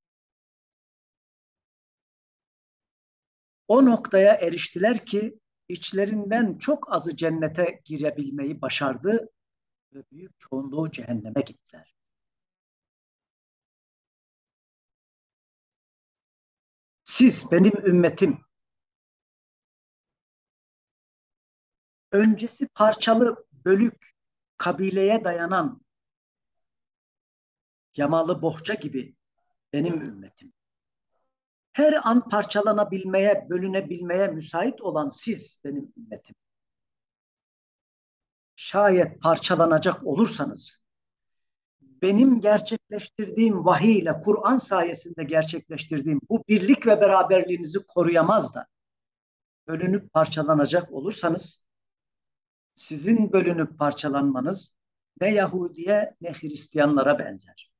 o noktaya eriştiler ki içlerinden çok azı cennete girebilmeyi başardı ve büyük çoğunluğu cehenneme gittiler. Siz benim ümmetim, öncesi parçalı, bölük, kabileye dayanan yamalı bohça gibi benim ümmetim. Her an parçalanabilmeye, bölünebilmeye müsait olan siz benim ümmetim. Şayet parçalanacak olursanız, benim gerçekleştirdiğim vahiy ile Kur'an sayesinde gerçekleştirdiğim bu birlik ve beraberliğinizi koruyamaz da bölünüp parçalanacak olursanız sizin bölünüp parçalanmanız ne Yahudiye ne Hristiyanlara benzer.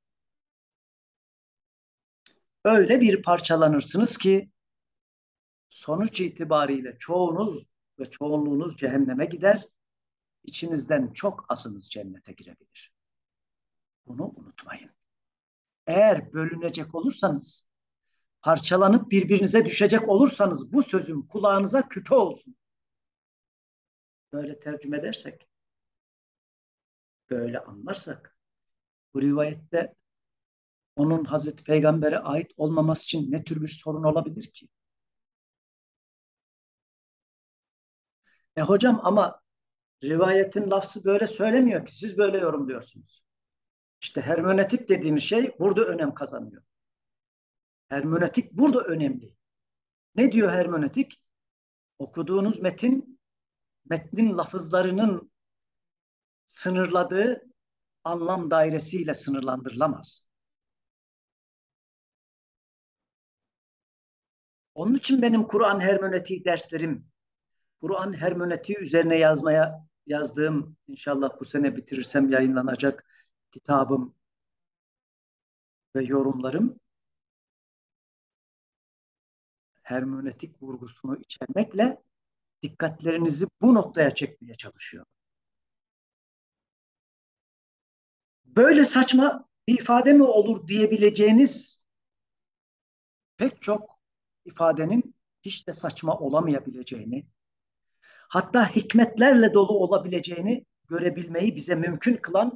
Öyle bir parçalanırsınız ki sonuç itibariyle çoğunuz ve çoğunluğunuz cehenneme gider, içinizden çok azınız cennete girebilir. Bunu unutmayın. Eğer bölünecek olursanız, parçalanıp birbirinize düşecek olursanız bu sözüm kulağınıza küpe olsun. Böyle tercüme edersek, böyle anlarsak, bu rivayette onun Hazreti Peygamber'e ait olmaması için ne tür bir sorun olabilir ki? E hocam ama rivayetin lafzı böyle söylemiyor ki, siz böyle yorumluyorsunuz. İşte hermenötik dediğimiz şey burada önem kazanıyor. Hermenötik burada önemli. Ne diyor hermenötik? Okuduğunuz metin, metnin lafızlarının sınırladığı anlam dairesiyle sınırlandırılamaz. Onun için benim Kur'an hermenötiği derslerim, Kur'an hermenötiği üzerine yazmaya yazdığım, inşallah bu sene bitirirsem yayınlanacak kitabım ve yorumlarım hermenötik vurgusunu içermekle dikkatlerinizi bu noktaya çekmeye çalışıyor. Böyle saçma bir ifade mi olur diyebileceğiniz pek çok ifadenin hiç de saçma olamayabileceğini, hatta hikmetlerle dolu olabileceğini görebilmeyi bize mümkün kılan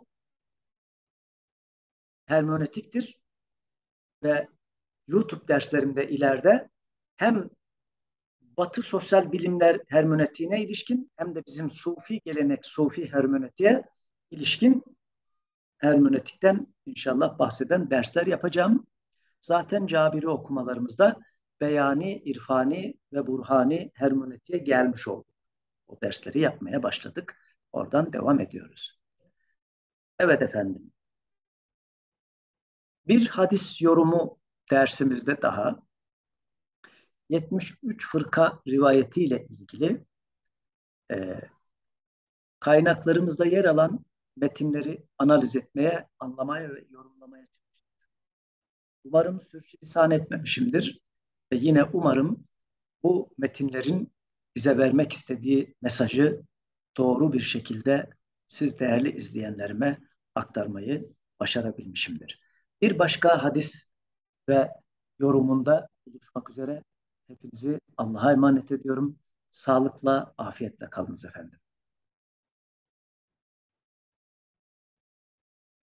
hermenötiktir ve YouTube derslerimde ileride hem Batı sosyal bilimler hermenötiğine ilişkin hem de bizim Sufi gelenek, Sufi hermenötiğe ilişkin hermenötikten inşallah bahseden dersler yapacağım. Zaten Cabiri okumalarımızda beyani, irfani ve burhani hermenötiğe gelmiş oldu. O dersleri yapmaya başladık. Oradan devam ediyoruz. Evet efendim. Bir hadis yorumu dersimizde daha yetmiş üç fırka rivayetiyle ilgili e, kaynaklarımızda yer alan metinleri analiz etmeye, anlamaya ve yorumlamaya çalıştık. Umarım sürçülisan etmemişimdir ve yine umarım bu metinlerin bize vermek istediği mesajı doğru bir şekilde siz değerli izleyenlerime aktarmayı başarabilmişimdir. Bir başka hadis ve yorumunda buluşmak üzere hepinizi Allah'a emanet ediyorum. Sağlıkla, afiyetle kalınız efendim.